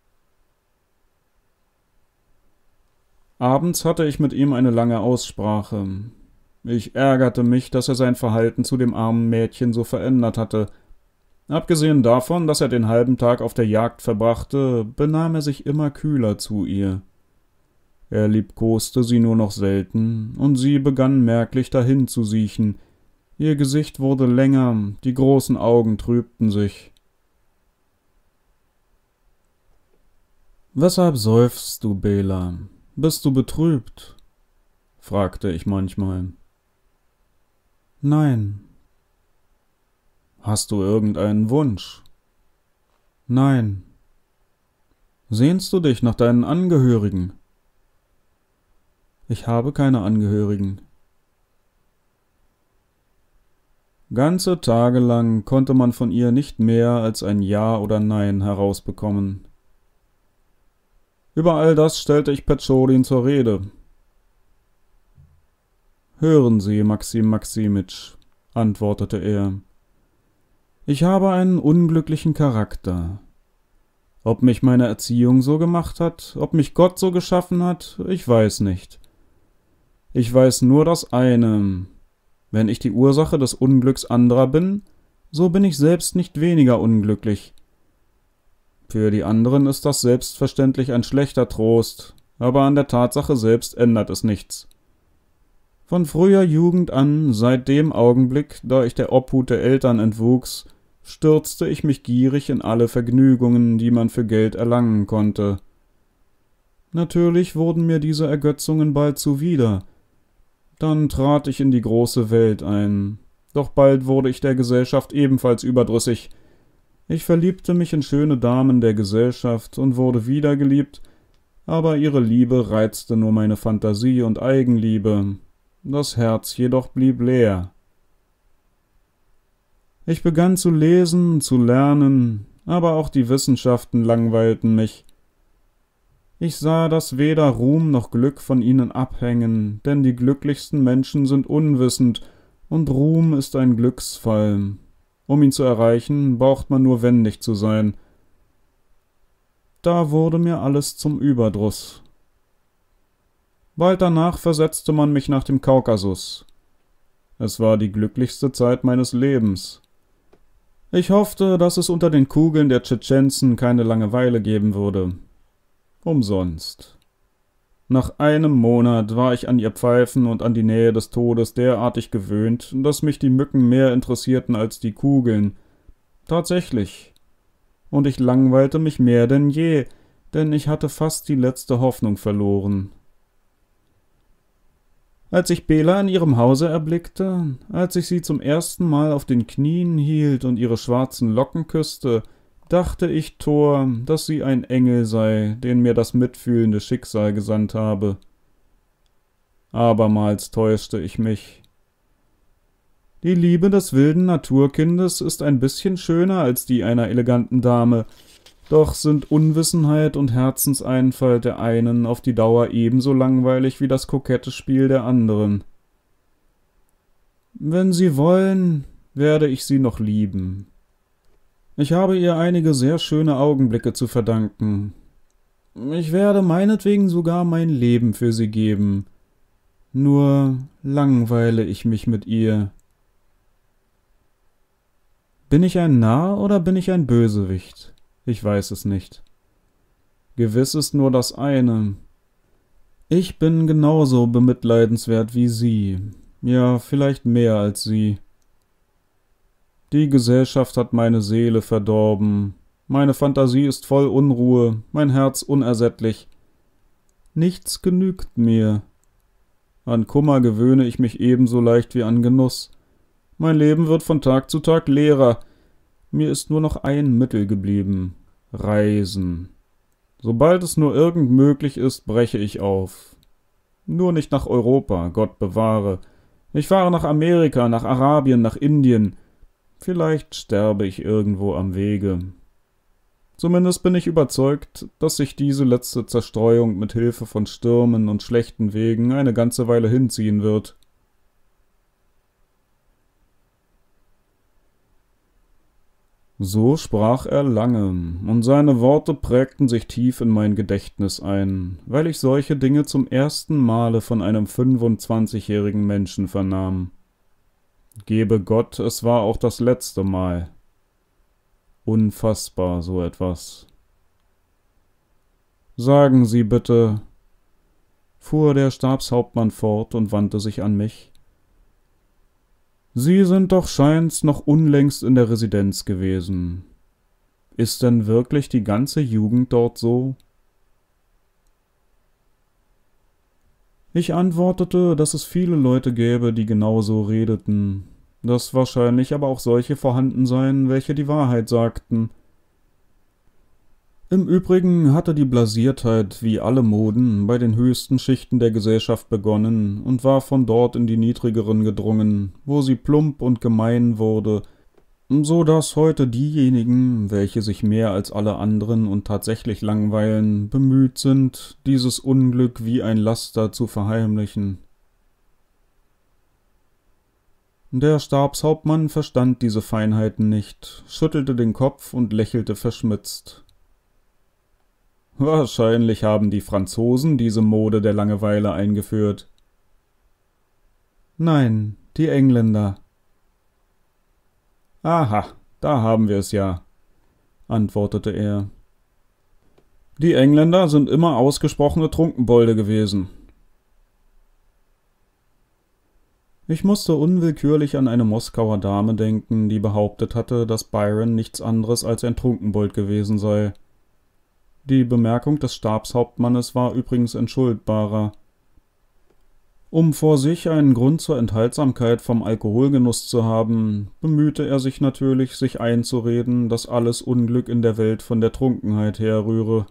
Abends hatte ich mit ihm eine lange Aussprache. Ich ärgerte mich, dass er sein Verhalten zu dem armen Mädchen so verändert hatte. Abgesehen davon, dass er den halben Tag auf der Jagd verbrachte, benahm er sich immer kühler zu ihr. Er liebkoste sie nur noch selten, und sie begann merklich dahin zu siechen. Ihr Gesicht wurde länger, die großen Augen trübten sich. »Weshalb seufzt du, Bela? Bist du betrübt?« fragte ich manchmal. »Nein.« »Hast du irgendeinen Wunsch?« »Nein.« »Sehnst du dich nach deinen Angehörigen?« »Ich habe keine Angehörigen.« Ganze Tage lang konnte man von ihr nicht mehr als ein Ja oder Nein herausbekommen. Über all das stellte ich Pechorin zur Rede. »Hören Sie, Maxim Maximitsch«, antwortete er, »ich habe einen unglücklichen Charakter. Ob mich meine Erziehung so gemacht hat, ob mich Gott so geschaffen hat, ich weiß nicht. Ich weiß nur das eine: Wenn ich die Ursache des Unglücks anderer bin, so bin ich selbst nicht weniger unglücklich. Für die anderen ist das selbstverständlich ein schlechter Trost, aber an der Tatsache selbst ändert es nichts. Von früher Jugend an, seit dem Augenblick, da ich der Obhut der Eltern entwuchs, stürzte ich mich gierig in alle Vergnügungen, die man für Geld erlangen konnte. Natürlich wurden mir diese Ergötzungen bald zuwider. Dann trat ich in die große Welt ein, doch bald wurde ich der Gesellschaft ebenfalls überdrüssig. Ich verliebte mich in schöne Damen der Gesellschaft und wurde wiedergeliebt, aber ihre Liebe reizte nur meine Fantasie und Eigenliebe, das Herz jedoch blieb leer. Ich begann zu lesen, zu lernen, aber auch die Wissenschaften langweilten mich. Ich sah, dass weder Ruhm noch Glück von ihnen abhängen, denn die glücklichsten Menschen sind unwissend, und Ruhm ist ein Glücksfall. Um ihn zu erreichen, braucht man nur wendig zu sein. Da wurde mir alles zum Überdruss. Bald danach versetzte man mich nach dem Kaukasus. Es war die glücklichste Zeit meines Lebens. Ich hoffte, dass es unter den Kugeln der Tschetschenzen keine Langeweile geben würde. Umsonst. Nach einem Monat war ich an ihr Pfeifen und an die Nähe des Todes derartig gewöhnt, dass mich die Mücken mehr interessierten als die Kugeln. Tatsächlich. Und ich langweilte mich mehr denn je, denn ich hatte fast die letzte Hoffnung verloren. Als ich Bela in ihrem Hause erblickte, als ich sie zum ersten Mal auf den Knien hielt und ihre schwarzen Locken küsste, dachte ich Tor, dass sie ein Engel sei, den mir das mitfühlende Schicksal gesandt habe. Abermals täuschte ich mich. Die Liebe des wilden Naturkindes ist ein bisschen schöner als die einer eleganten Dame, doch sind Unwissenheit und Herzenseinfalt der einen auf die Dauer ebenso langweilig wie das kokette Spiel der anderen. Wenn Sie wollen, werde ich sie noch lieben. Ich habe ihr einige sehr schöne Augenblicke zu verdanken. Ich werde meinetwegen sogar mein Leben für sie geben. Nur langweile ich mich mit ihr. Bin ich ein Narr oder bin ich ein Bösewicht? Ich weiß es nicht. Gewiss ist nur das eine. Ich bin genauso bemitleidenswert wie sie. Ja, vielleicht mehr als sie. Die Gesellschaft hat meine Seele verdorben. Meine Fantasie ist voll Unruhe, mein Herz unersättlich. Nichts genügt mir. An Kummer gewöhne ich mich ebenso leicht wie an Genuss. Mein Leben wird von Tag zu Tag leerer. Mir ist nur noch ein Mittel geblieben: Reisen. Sobald es nur irgend möglich ist, breche ich auf. Nur nicht nach Europa, Gott bewahre. Ich fahre nach Amerika, nach Arabien, nach Indien. Vielleicht sterbe ich irgendwo am Wege. Zumindest bin ich überzeugt, dass sich diese letzte Zerstreuung mit Hilfe von Stürmen und schlechten Wegen eine ganze Weile hinziehen wird. So sprach er lange, und seine Worte prägten sich tief in mein Gedächtnis ein, weil ich solche Dinge zum ersten Male von einem fünfundzwanzigjährigen Menschen vernahm. Gebe Gott, es war auch das letzte Mal. Unfassbar, so etwas. Sagen Sie bitte, fuhr der Stabshauptmann fort und wandte sich an mich. Sie sind doch scheint's noch unlängst in der Residenz gewesen. Ist denn wirklich die ganze Jugend dort so? Ich antwortete, dass es viele Leute gäbe, die genauso redeten, dass wahrscheinlich aber auch solche vorhanden seien, welche die Wahrheit sagten. Im Übrigen hatte die Blasiertheit wie alle Moden bei den höchsten Schichten der Gesellschaft begonnen und war von dort in die niedrigeren gedrungen, wo sie plump und gemein wurde, so dass heute diejenigen, welche sich mehr als alle anderen und tatsächlich langweilen, bemüht sind, dieses Unglück wie ein Laster zu verheimlichen. Der Stabshauptmann verstand diese Feinheiten nicht, schüttelte den Kopf und lächelte verschmitzt. Wahrscheinlich haben die Franzosen diese Mode der Langeweile eingeführt. Nein, die Engländer. Aha, da haben wir es ja, antwortete er. Die Engländer sind immer ausgesprochene Trunkenbolde gewesen. Ich musste unwillkürlich an eine Moskauer Dame denken, die behauptet hatte, dass Byron nichts anderes als ein Trunkenbold gewesen sei. Die Bemerkung des Stabshauptmannes war übrigens entschuldbarer. Um vor sich einen Grund zur Enthaltsamkeit vom Alkoholgenuss zu haben, bemühte er sich natürlich, sich einzureden, dass alles Unglück in der Welt von der Trunkenheit herrühre.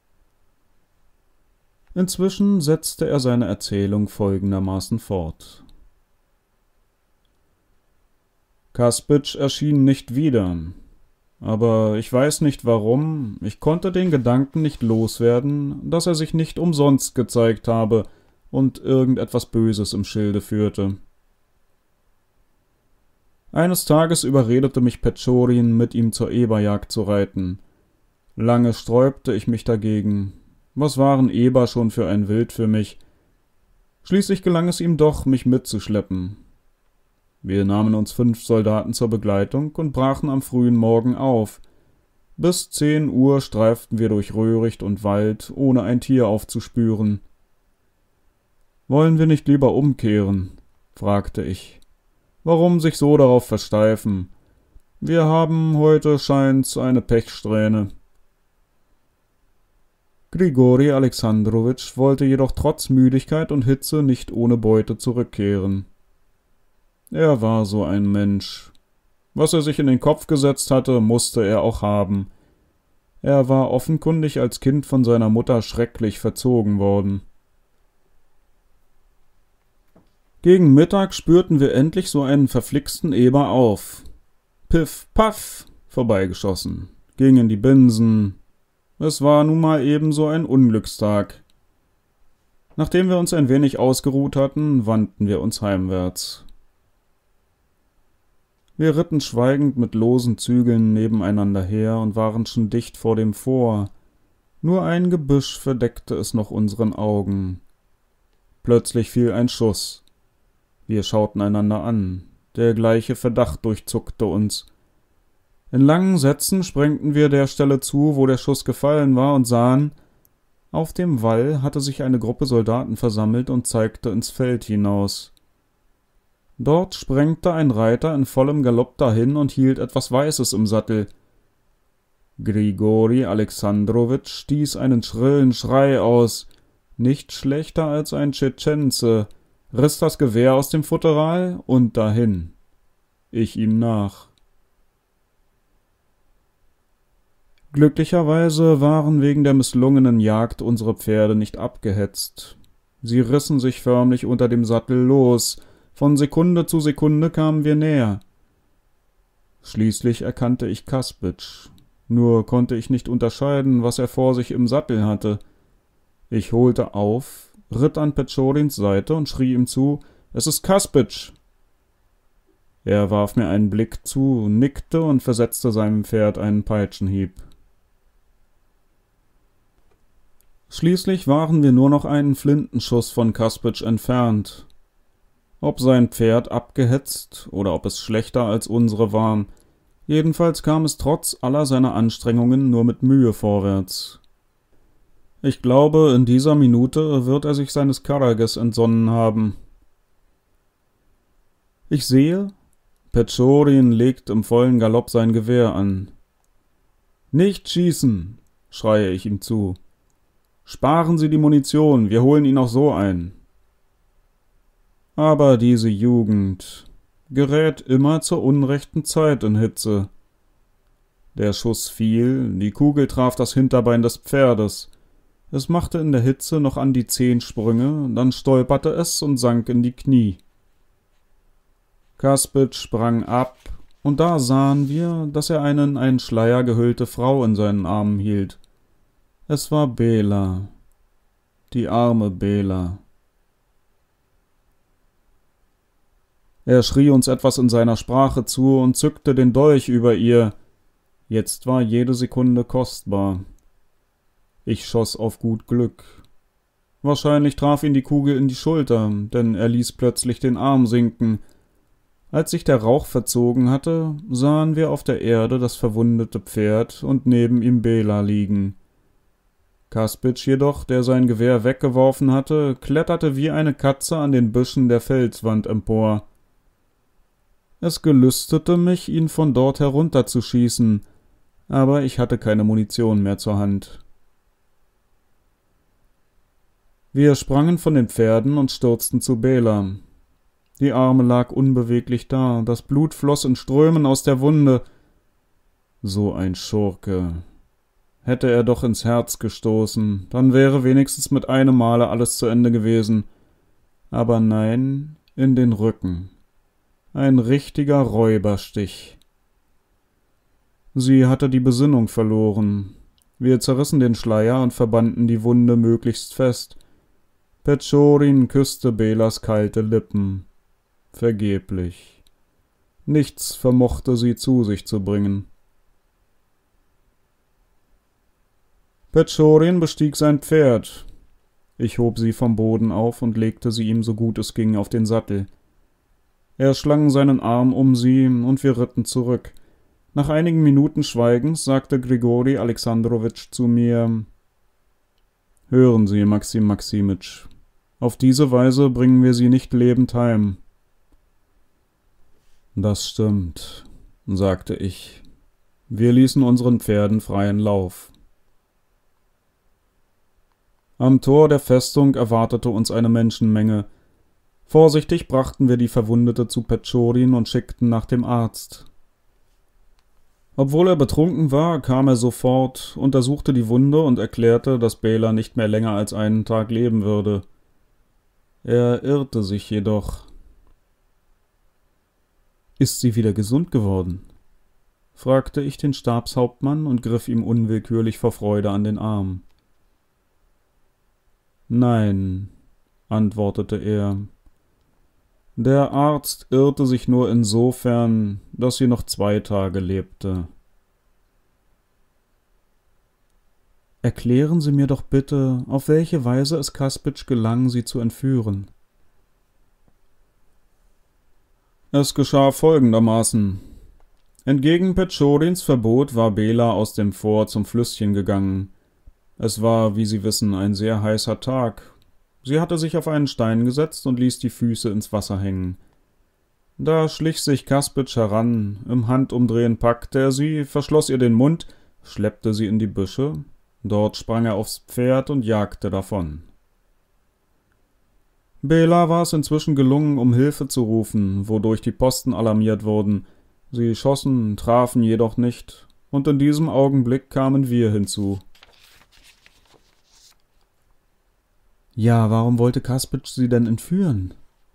Inzwischen setzte er seine Erzählung folgendermaßen fort. Kaspitsch erschien nicht wieder. Aber ich weiß nicht warum, ich konnte den Gedanken nicht loswerden, dass er sich nicht umsonst gezeigt habe und irgendetwas Böses im Schilde führte. Eines Tages überredete mich Petchorin, mit ihm zur Eberjagd zu reiten. Lange sträubte ich mich dagegen. Was waren Eber schon für ein Wild für mich? Schließlich gelang es ihm doch, mich mitzuschleppen. Wir nahmen uns fünf Soldaten zur Begleitung und brachen am frühen Morgen auf. Bis zehn Uhr streiften wir durch Röhricht und Wald, ohne ein Tier aufzuspüren. »Wollen wir nicht lieber umkehren?« fragte ich. »Warum sich so darauf versteifen? Wir haben heute, scheint's, eine Pechsträhne.« Grigori Alexandrowitsch wollte jedoch trotz Müdigkeit und Hitze nicht ohne Beute zurückkehren. Er war so ein Mensch. Was er sich in den Kopf gesetzt hatte, musste er auch haben. Er war offenkundig als Kind von seiner Mutter schrecklich verzogen worden. Gegen Mittag spürten wir endlich so einen verflixten Eber auf. Piff, paff, vorbeigeschossen, gingen die Binsen. Es war nun mal eben so ein Unglückstag. Nachdem wir uns ein wenig ausgeruht hatten, wandten wir uns heimwärts. Wir ritten schweigend mit losen Zügeln nebeneinander her und waren schon dicht vor dem Fort. Nur ein Gebüsch verdeckte es noch unseren Augen. Plötzlich fiel ein Schuss. Wir schauten einander an. Der gleiche Verdacht durchzuckte uns. In langen Sätzen sprengten wir der Stelle zu, wo der Schuss gefallen war, und sahen, auf dem Wall hatte sich eine Gruppe Soldaten versammelt und zeigte ins Feld hinaus. Dort sprengte ein Reiter in vollem Galopp dahin und hielt etwas Weißes im Sattel. Grigori Alexandrowitsch stieß einen schrillen Schrei aus, nicht schlechter als ein Tschetschenze, riss das Gewehr aus dem Futteral und dahin. Ich ihm nach. Glücklicherweise waren wegen der misslungenen Jagd unsere Pferde nicht abgehetzt. Sie rissen sich förmlich unter dem Sattel los, von Sekunde zu Sekunde kamen wir näher. Schließlich erkannte ich Kaspitsch, nur konnte ich nicht unterscheiden, was er vor sich im Sattel hatte. Ich holte auf, ritt an Petschorins Seite und schrie ihm zu, »Es ist Kaspitsch!« Er warf mir einen Blick zu, nickte und versetzte seinem Pferd einen Peitschenhieb. Schließlich waren wir nur noch einen Flintenschuss von Kaspitsch entfernt. Ob sein Pferd abgehetzt oder ob es schlechter als unsere war, jedenfalls kam es trotz aller seiner Anstrengungen nur mit Mühe vorwärts. Ich glaube, in dieser Minute wird er sich seines Karages entsonnen haben. Ich sehe, Petschorin legt im vollen Galopp sein Gewehr an. »Nicht schießen«, schreie ich ihm zu. »Sparen Sie die Munition, wir holen ihn auch so ein.« Aber diese Jugend gerät immer zur unrechten Zeit in Hitze. Der Schuss fiel, die Kugel traf das Hinterbein des Pferdes. Es machte in der Hitze noch an die zehn Sprünge, dann stolperte es und sank in die Knie. Kaspitsch sprang ab, und da sahen wir, dass er eine in einen Schleier gehüllte Frau in seinen Armen hielt. Es war Bela, die arme Bela. Er schrie uns etwas in seiner Sprache zu und zückte den Dolch über ihr. Jetzt war jede Sekunde kostbar. Ich schoss auf gut Glück. Wahrscheinlich traf ihn die Kugel in die Schulter, denn er ließ plötzlich den Arm sinken. Als sich der Rauch verzogen hatte, sahen wir auf der Erde das verwundete Pferd und neben ihm Bela liegen. Kaspitsch jedoch, der sein Gewehr weggeworfen hatte, kletterte wie eine Katze an den Büschen der Felswand empor. Es gelüstete mich, ihn von dort herunterzuschießen, aber ich hatte keine Munition mehr zur Hand. Wir sprangen von den Pferden und stürzten zu Bela. Die Arme lag unbeweglich da, das Blut floss in Strömen aus der Wunde. So ein Schurke. Hätte er doch ins Herz gestoßen, dann wäre wenigstens mit einem Male alles zu Ende gewesen. Aber nein, in den Rücken. Ein richtiger Räuberstich. Sie hatte die Besinnung verloren. Wir zerrissen den Schleier und verbanden die Wunde möglichst fest. Petschorin küsste Belas kalte Lippen. Vergeblich. Nichts vermochte sie zu sich zu bringen. Petschorin bestieg sein Pferd. Ich hob sie vom Boden auf und legte sie ihm so gut es ging auf den Sattel. Er schlang seinen Arm um sie, und wir ritten zurück. Nach einigen Minuten Schweigens sagte Grigori Alexandrowitsch zu mir: »Hören Sie, Maxim Maximitsch, auf diese Weise bringen wir Sie nicht lebend heim.« »Das stimmt«, sagte ich. Wir ließen unseren Pferden freien Lauf. Am Tor der Festung erwartete uns eine Menschenmenge. Vorsichtig brachten wir die Verwundete zu Petschorin und schickten nach dem Arzt. Obwohl er betrunken war, kam er sofort, untersuchte die Wunde und erklärte, dass Bela nicht mehr länger als einen Tag leben würde. Er irrte sich jedoch. »Ist sie wieder gesund geworden?« fragte ich den Stabshauptmann und griff ihm unwillkürlich vor Freude an den Arm. »Nein«, antwortete er. »Der Arzt irrte sich nur insofern, dass sie noch zwei Tage lebte.« Erklären Sie mir doch bitte, auf welche Weise es Kaspic gelang, Sie zu entführen. Es geschah folgendermaßen. Entgegen Petschorins Verbot war Bela aus dem Fort zum Flüsschen gegangen. Es war, wie Sie wissen, ein sehr heißer Tag. Sie hatte sich auf einen Stein gesetzt und ließ die Füße ins Wasser hängen. Da schlich sich Kaspic heran, im Handumdrehen packte er sie, verschloss ihr den Mund, schleppte sie in die Büsche, dort sprang er aufs Pferd und jagte davon. Bela war es inzwischen gelungen, um Hilfe zu rufen, wodurch die Posten alarmiert wurden. Sie schossen, trafen jedoch nicht, und in diesem Augenblick kamen wir hinzu. Ja, warum wollte Kaspic sie denn entführen?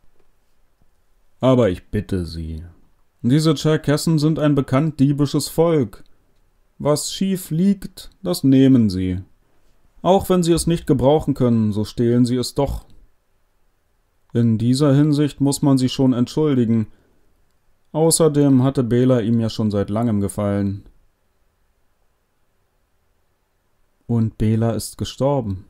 Aber ich bitte Sie. Diese Tscherkessen sind ein bekannt diebisches Volk. Was schief liegt, das nehmen sie. Auch wenn sie es nicht gebrauchen können, so stehlen sie es doch. In dieser Hinsicht muss man sie schon entschuldigen. Außerdem hatte Bela ihm ja schon seit langem gefallen. Und Bela ist gestorben.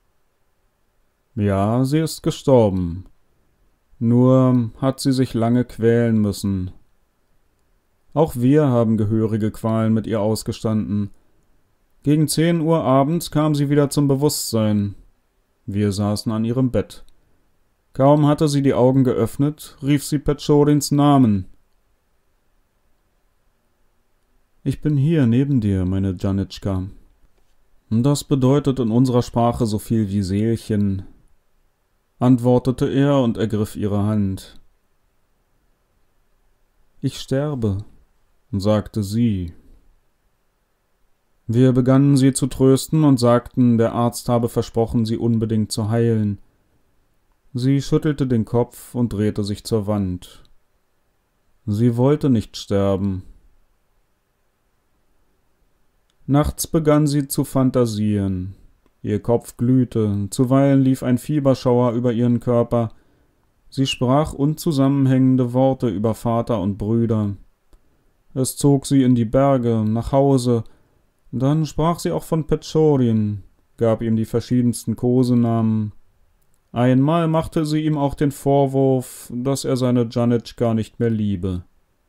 Ja, sie ist gestorben. Nur hat sie sich lange quälen müssen. Auch wir haben gehörige Qualen mit ihr ausgestanden. Gegen zehn Uhr abends kam sie wieder zum Bewusstsein. Wir saßen an ihrem Bett. Kaum hatte sie die Augen geöffnet, rief sie Petschorins Namen. »Ich bin hier neben dir, meine Janitschka.« »Das bedeutet in unserer Sprache so viel wie Seelchen«, antwortete er und ergriff ihre Hand. »Ich sterbe«, sagte sie. Wir begannen sie zu trösten und sagten, der Arzt habe versprochen, sie unbedingt zu heilen. Sie schüttelte den Kopf und drehte sich zur Wand. Sie wollte nicht sterben. Nachts begann sie zu fantasieren. Ihr Kopf glühte, zuweilen lief ein Fieberschauer über ihren Körper. Sie sprach unzusammenhängende Worte über Vater und Brüder. Es zog sie in die Berge, nach Hause. Dann sprach sie auch von Petschorin, gab ihm die verschiedensten Kosenamen. Einmal machte sie ihm auch den Vorwurf, dass er seine Janitschka nicht mehr liebe.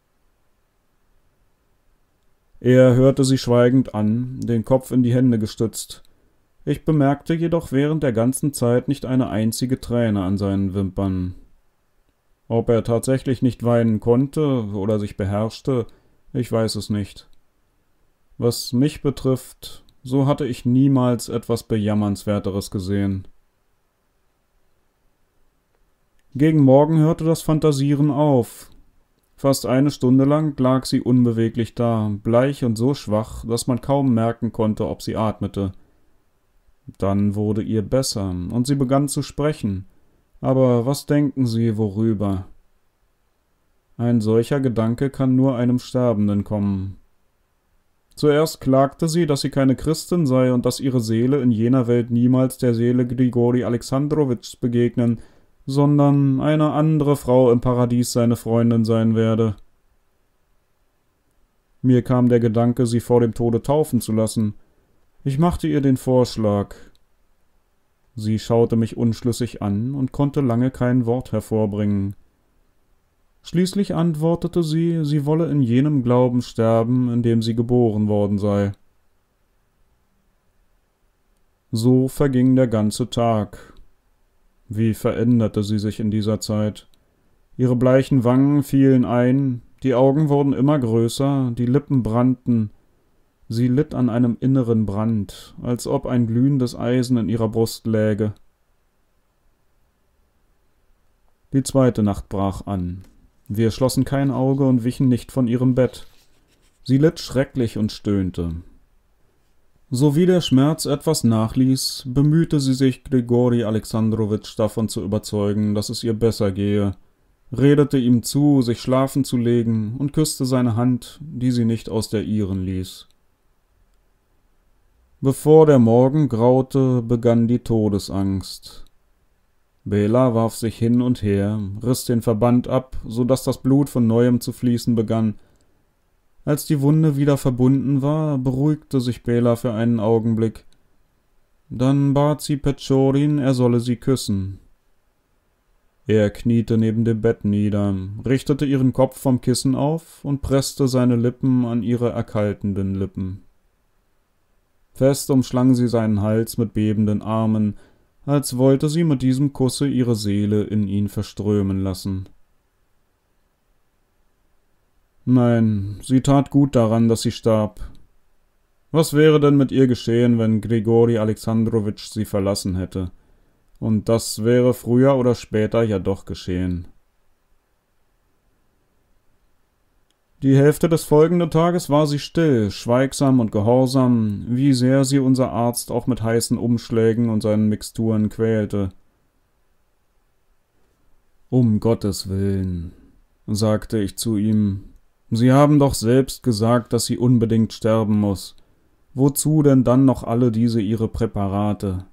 Er hörte sie schweigend an, den Kopf in die Hände gestützt. Ich bemerkte jedoch während der ganzen Zeit nicht eine einzige Träne an seinen Wimpern. Ob er tatsächlich nicht weinen konnte oder sich beherrschte, ich weiß es nicht. Was mich betrifft, so hatte ich niemals etwas Bejammernswerteres gesehen. Gegen Morgen hörte das Phantasieren auf. Fast eine Stunde lang lag sie unbeweglich da, bleich und so schwach, dass man kaum merken konnte, ob sie atmete. Dann wurde ihr besser, und sie begann zu sprechen. Aber was denken Sie, worüber? Ein solcher Gedanke kann nur einem Sterbenden kommen. Zuerst klagte sie, dass sie keine Christin sei und dass ihre Seele in jener Welt niemals der Seele Grigori Alexandrowitschs begegnen, sondern eine andere Frau im Paradies seine Freundin sein werde. Mir kam der Gedanke, sie vor dem Tode taufen zu lassen. Ich machte ihr den Vorschlag. Sie schaute mich unschlüssig an und konnte lange kein Wort hervorbringen. Schließlich antwortete sie, sie wolle in jenem Glauben sterben, in dem sie geboren worden sei. So verging der ganze Tag. Wie veränderte sie sich in dieser Zeit. Ihre bleichen Wangen fielen ein, die Augen wurden immer größer, die Lippen brannten. Sie litt an einem inneren Brand, als ob ein glühendes Eisen in ihrer Brust läge. Die zweite Nacht brach an. Wir schlossen kein Auge und wichen nicht von ihrem Bett. Sie litt schrecklich und stöhnte. Sowie der Schmerz etwas nachließ, bemühte sie sich, Grigori Alexandrowitsch davon zu überzeugen, dass es ihr besser gehe, redete ihm zu, sich schlafen zu legen und küsste seine Hand, die sie nicht aus der ihren ließ. Bevor der Morgen graute, begann die Todesangst. Bela warf sich hin und her, riss den Verband ab, so daß das Blut von neuem zu fließen begann. Als die Wunde wieder verbunden war, beruhigte sich Bela für einen Augenblick. Dann bat sie Petchorin, er solle sie küssen. Er kniete neben dem Bett nieder, richtete ihren Kopf vom Kissen auf und presste seine Lippen an ihre erkaltenden Lippen. Fest umschlang sie seinen Hals mit bebenden Armen, als wollte sie mit diesem Kusse ihre Seele in ihn verströmen lassen. Nein, sie tat gut daran, dass sie starb. Was wäre denn mit ihr geschehen, wenn Grigori Alexandrowitsch sie verlassen hätte? Und das wäre früher oder später ja doch geschehen. Die Hälfte des folgenden Tages war sie still, schweigsam und gehorsam, wie sehr sie unser Arzt auch mit heißen Umschlägen und seinen Mixturen quälte. »Um Gottes Willen«, sagte ich zu ihm, »Sie haben doch selbst gesagt, dass sie unbedingt sterben muss. Wozu denn dann noch alle diese ihre Präparate?«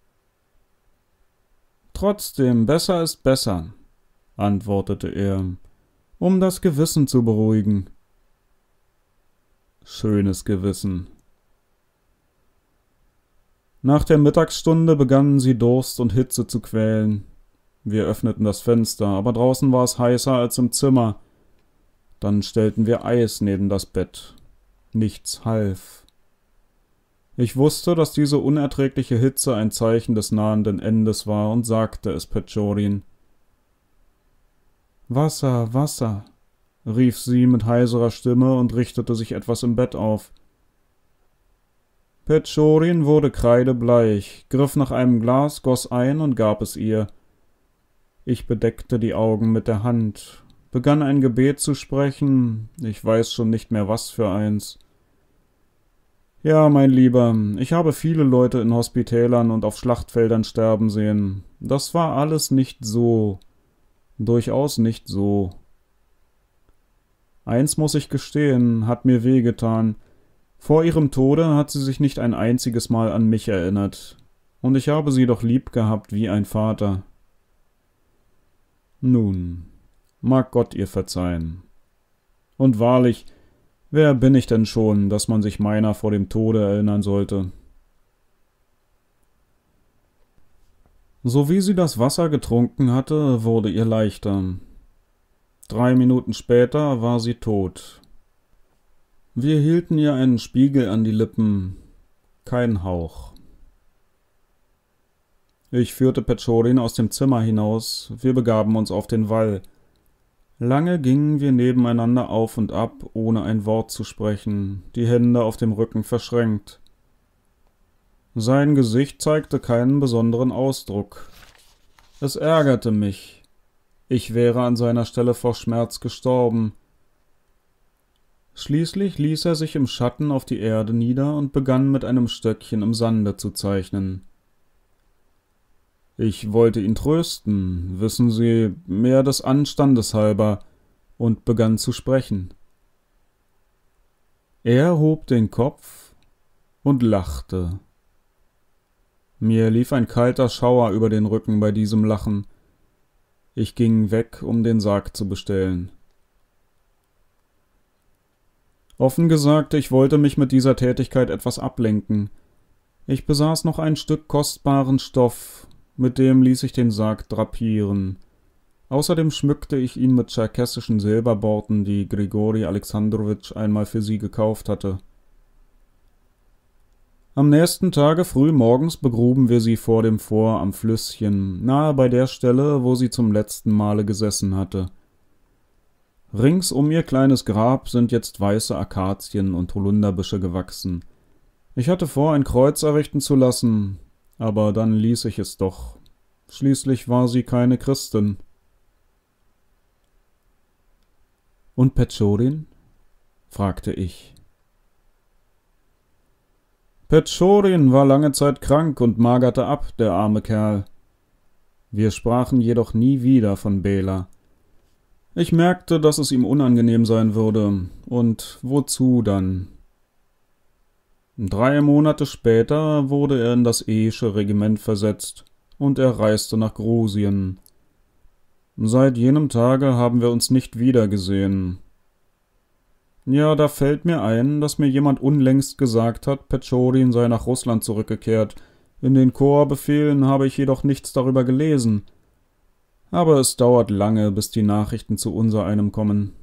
»Trotzdem, besser ist besser«, antwortete er, »um das Gewissen zu beruhigen.« Schönes Gewissen. Nach der Mittagsstunde begannen sie Durst und Hitze zu quälen. Wir öffneten das Fenster, aber draußen war es heißer als im Zimmer. Dann stellten wir Eis neben das Bett. Nichts half. Ich wusste, dass diese unerträgliche Hitze ein Zeichen des nahenden Endes war und sagte es Petchorin. »Wasser, Wasser«, rief sie mit heiserer Stimme und richtete sich etwas im Bett auf. Petchorin wurde kreidebleich, griff nach einem Glas, goss ein und gab es ihr. Ich bedeckte die Augen mit der Hand, begann ein Gebet zu sprechen, ich weiß schon nicht mehr was für eins. »Ja, mein Lieber, ich habe viele Leute in Hospitälern und auf Schlachtfeldern sterben sehen. Das war alles nicht so, durchaus nicht so. Eins muss ich gestehen, hat mir wehgetan. Vor ihrem Tode hat sie sich nicht ein einziges Mal an mich erinnert, und ich habe sie doch lieb gehabt wie ein Vater. Nun, mag Gott ihr verzeihen. Und wahrlich, wer bin ich denn schon, dass man sich meiner vor dem Tode erinnern sollte?« So wie sie das Wasser getrunken hatte, wurde ihr leichter. Drei Minuten später war sie tot. Wir hielten ihr einen Spiegel an die Lippen, kein Hauch. Ich führte Petchorin aus dem Zimmer hinaus, wir begaben uns auf den Wall. Lange gingen wir nebeneinander auf und ab, ohne ein Wort zu sprechen, die Hände auf dem Rücken verschränkt. Sein Gesicht zeigte keinen besonderen Ausdruck. Es ärgerte mich. Ich wäre an seiner Stelle vor Schmerz gestorben. Schließlich ließ er sich im Schatten auf die Erde nieder und begann mit einem Stöckchen im Sande zu zeichnen. Ich wollte ihn trösten, wissen Sie, mehr des Anstandes halber, und begann zu sprechen. Er hob den Kopf und lachte. Mir lief ein kalter Schauer über den Rücken bei diesem Lachen. Ich ging weg, um den Sarg zu bestellen. Offen gesagt, ich wollte mich mit dieser Tätigkeit etwas ablenken. Ich besaß noch ein Stück kostbaren Stoff, mit dem ließ ich den Sarg drapieren. Außerdem schmückte ich ihn mit tscherkessischen Silberborten, die Grigori Alexandrowitsch einmal für sie gekauft hatte. Am nächsten Tage früh morgens begruben wir sie vor dem Fort am Flüsschen, nahe bei der Stelle, wo sie zum letzten Male gesessen hatte. Rings um ihr kleines Grab sind jetzt weiße Akazien und Holunderbüsche gewachsen. Ich hatte vor, ein Kreuz errichten zu lassen, aber dann ließ ich es doch. Schließlich war sie keine Christin. »Und Petchorin?« fragte ich. Petchorin war lange Zeit krank und magerte ab, der arme Kerl. Wir sprachen jedoch nie wieder von Bela. Ich merkte, dass es ihm unangenehm sein würde, und wozu dann? Drei Monate später wurde er in das Ehische Regiment versetzt, und er reiste nach Grusien. Seit jenem Tage haben wir uns nicht wiedergesehen. Ja, da fällt mir ein, dass mir jemand unlängst gesagt hat, Petchorin sei nach Russland zurückgekehrt. In den Korpsbefehlen habe ich jedoch nichts darüber gelesen. Aber es dauert lange, bis die Nachrichten zu unsereinem kommen.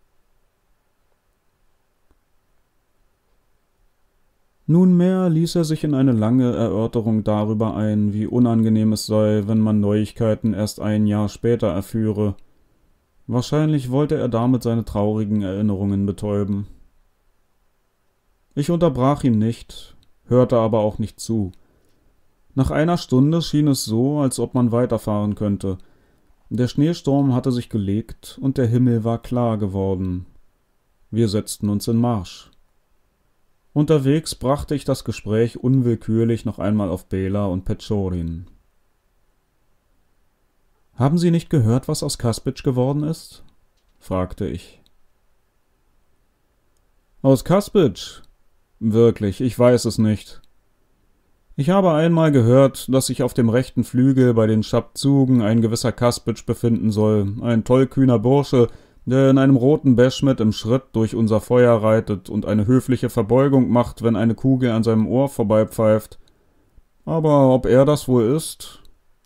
Nunmehr ließ er sich in eine lange Erörterung darüber ein, wie unangenehm es sei, wenn man Neuigkeiten erst ein Jahr später erführe. Wahrscheinlich wollte er damit seine traurigen Erinnerungen betäuben. Ich unterbrach ihn nicht, hörte aber auch nicht zu. Nach einer Stunde schien es so, als ob man weiterfahren könnte. Der Schneesturm hatte sich gelegt und der Himmel war klar geworden. Wir setzten uns in Marsch. Unterwegs brachte ich das Gespräch unwillkürlich noch einmal auf Bela und Petchorin. »Haben Sie nicht gehört, was aus Kaspic geworden ist?« fragte ich. »Aus Kaspic? Wirklich, ich weiß es nicht. Ich habe einmal gehört, dass sich auf dem rechten Flügel bei den Schabzugen ein gewisser Kaspic befinden soll, ein tollkühner Bursche, der in einem roten Beschmet im Schritt durch unser Feuer reitet und eine höfliche Verbeugung macht, wenn eine Kugel an seinem Ohr vorbeipfeift. Aber ob er das wohl ist?«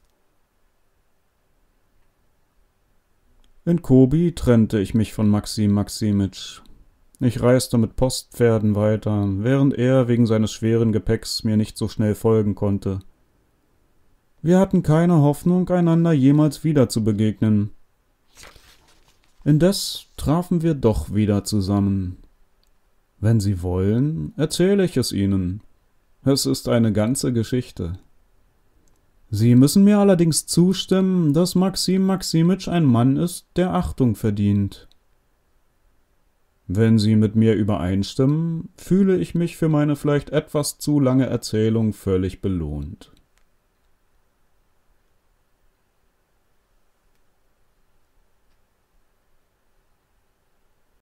In Kobi trennte ich mich von Maxim Maximitsch. Ich reiste mit Postpferden weiter, während er wegen seines schweren Gepäcks mir nicht so schnell folgen konnte. Wir hatten keine Hoffnung, einander jemals wieder zu begegnen. Indes trafen wir doch wieder zusammen. Wenn Sie wollen, erzähle ich es Ihnen. Es ist eine ganze Geschichte. Sie müssen mir allerdings zustimmen, dass Maxim Maximitsch ein Mann ist, der Achtung verdient. Wenn Sie mit mir übereinstimmen, fühle ich mich für meine vielleicht etwas zu lange Erzählung völlig belohnt.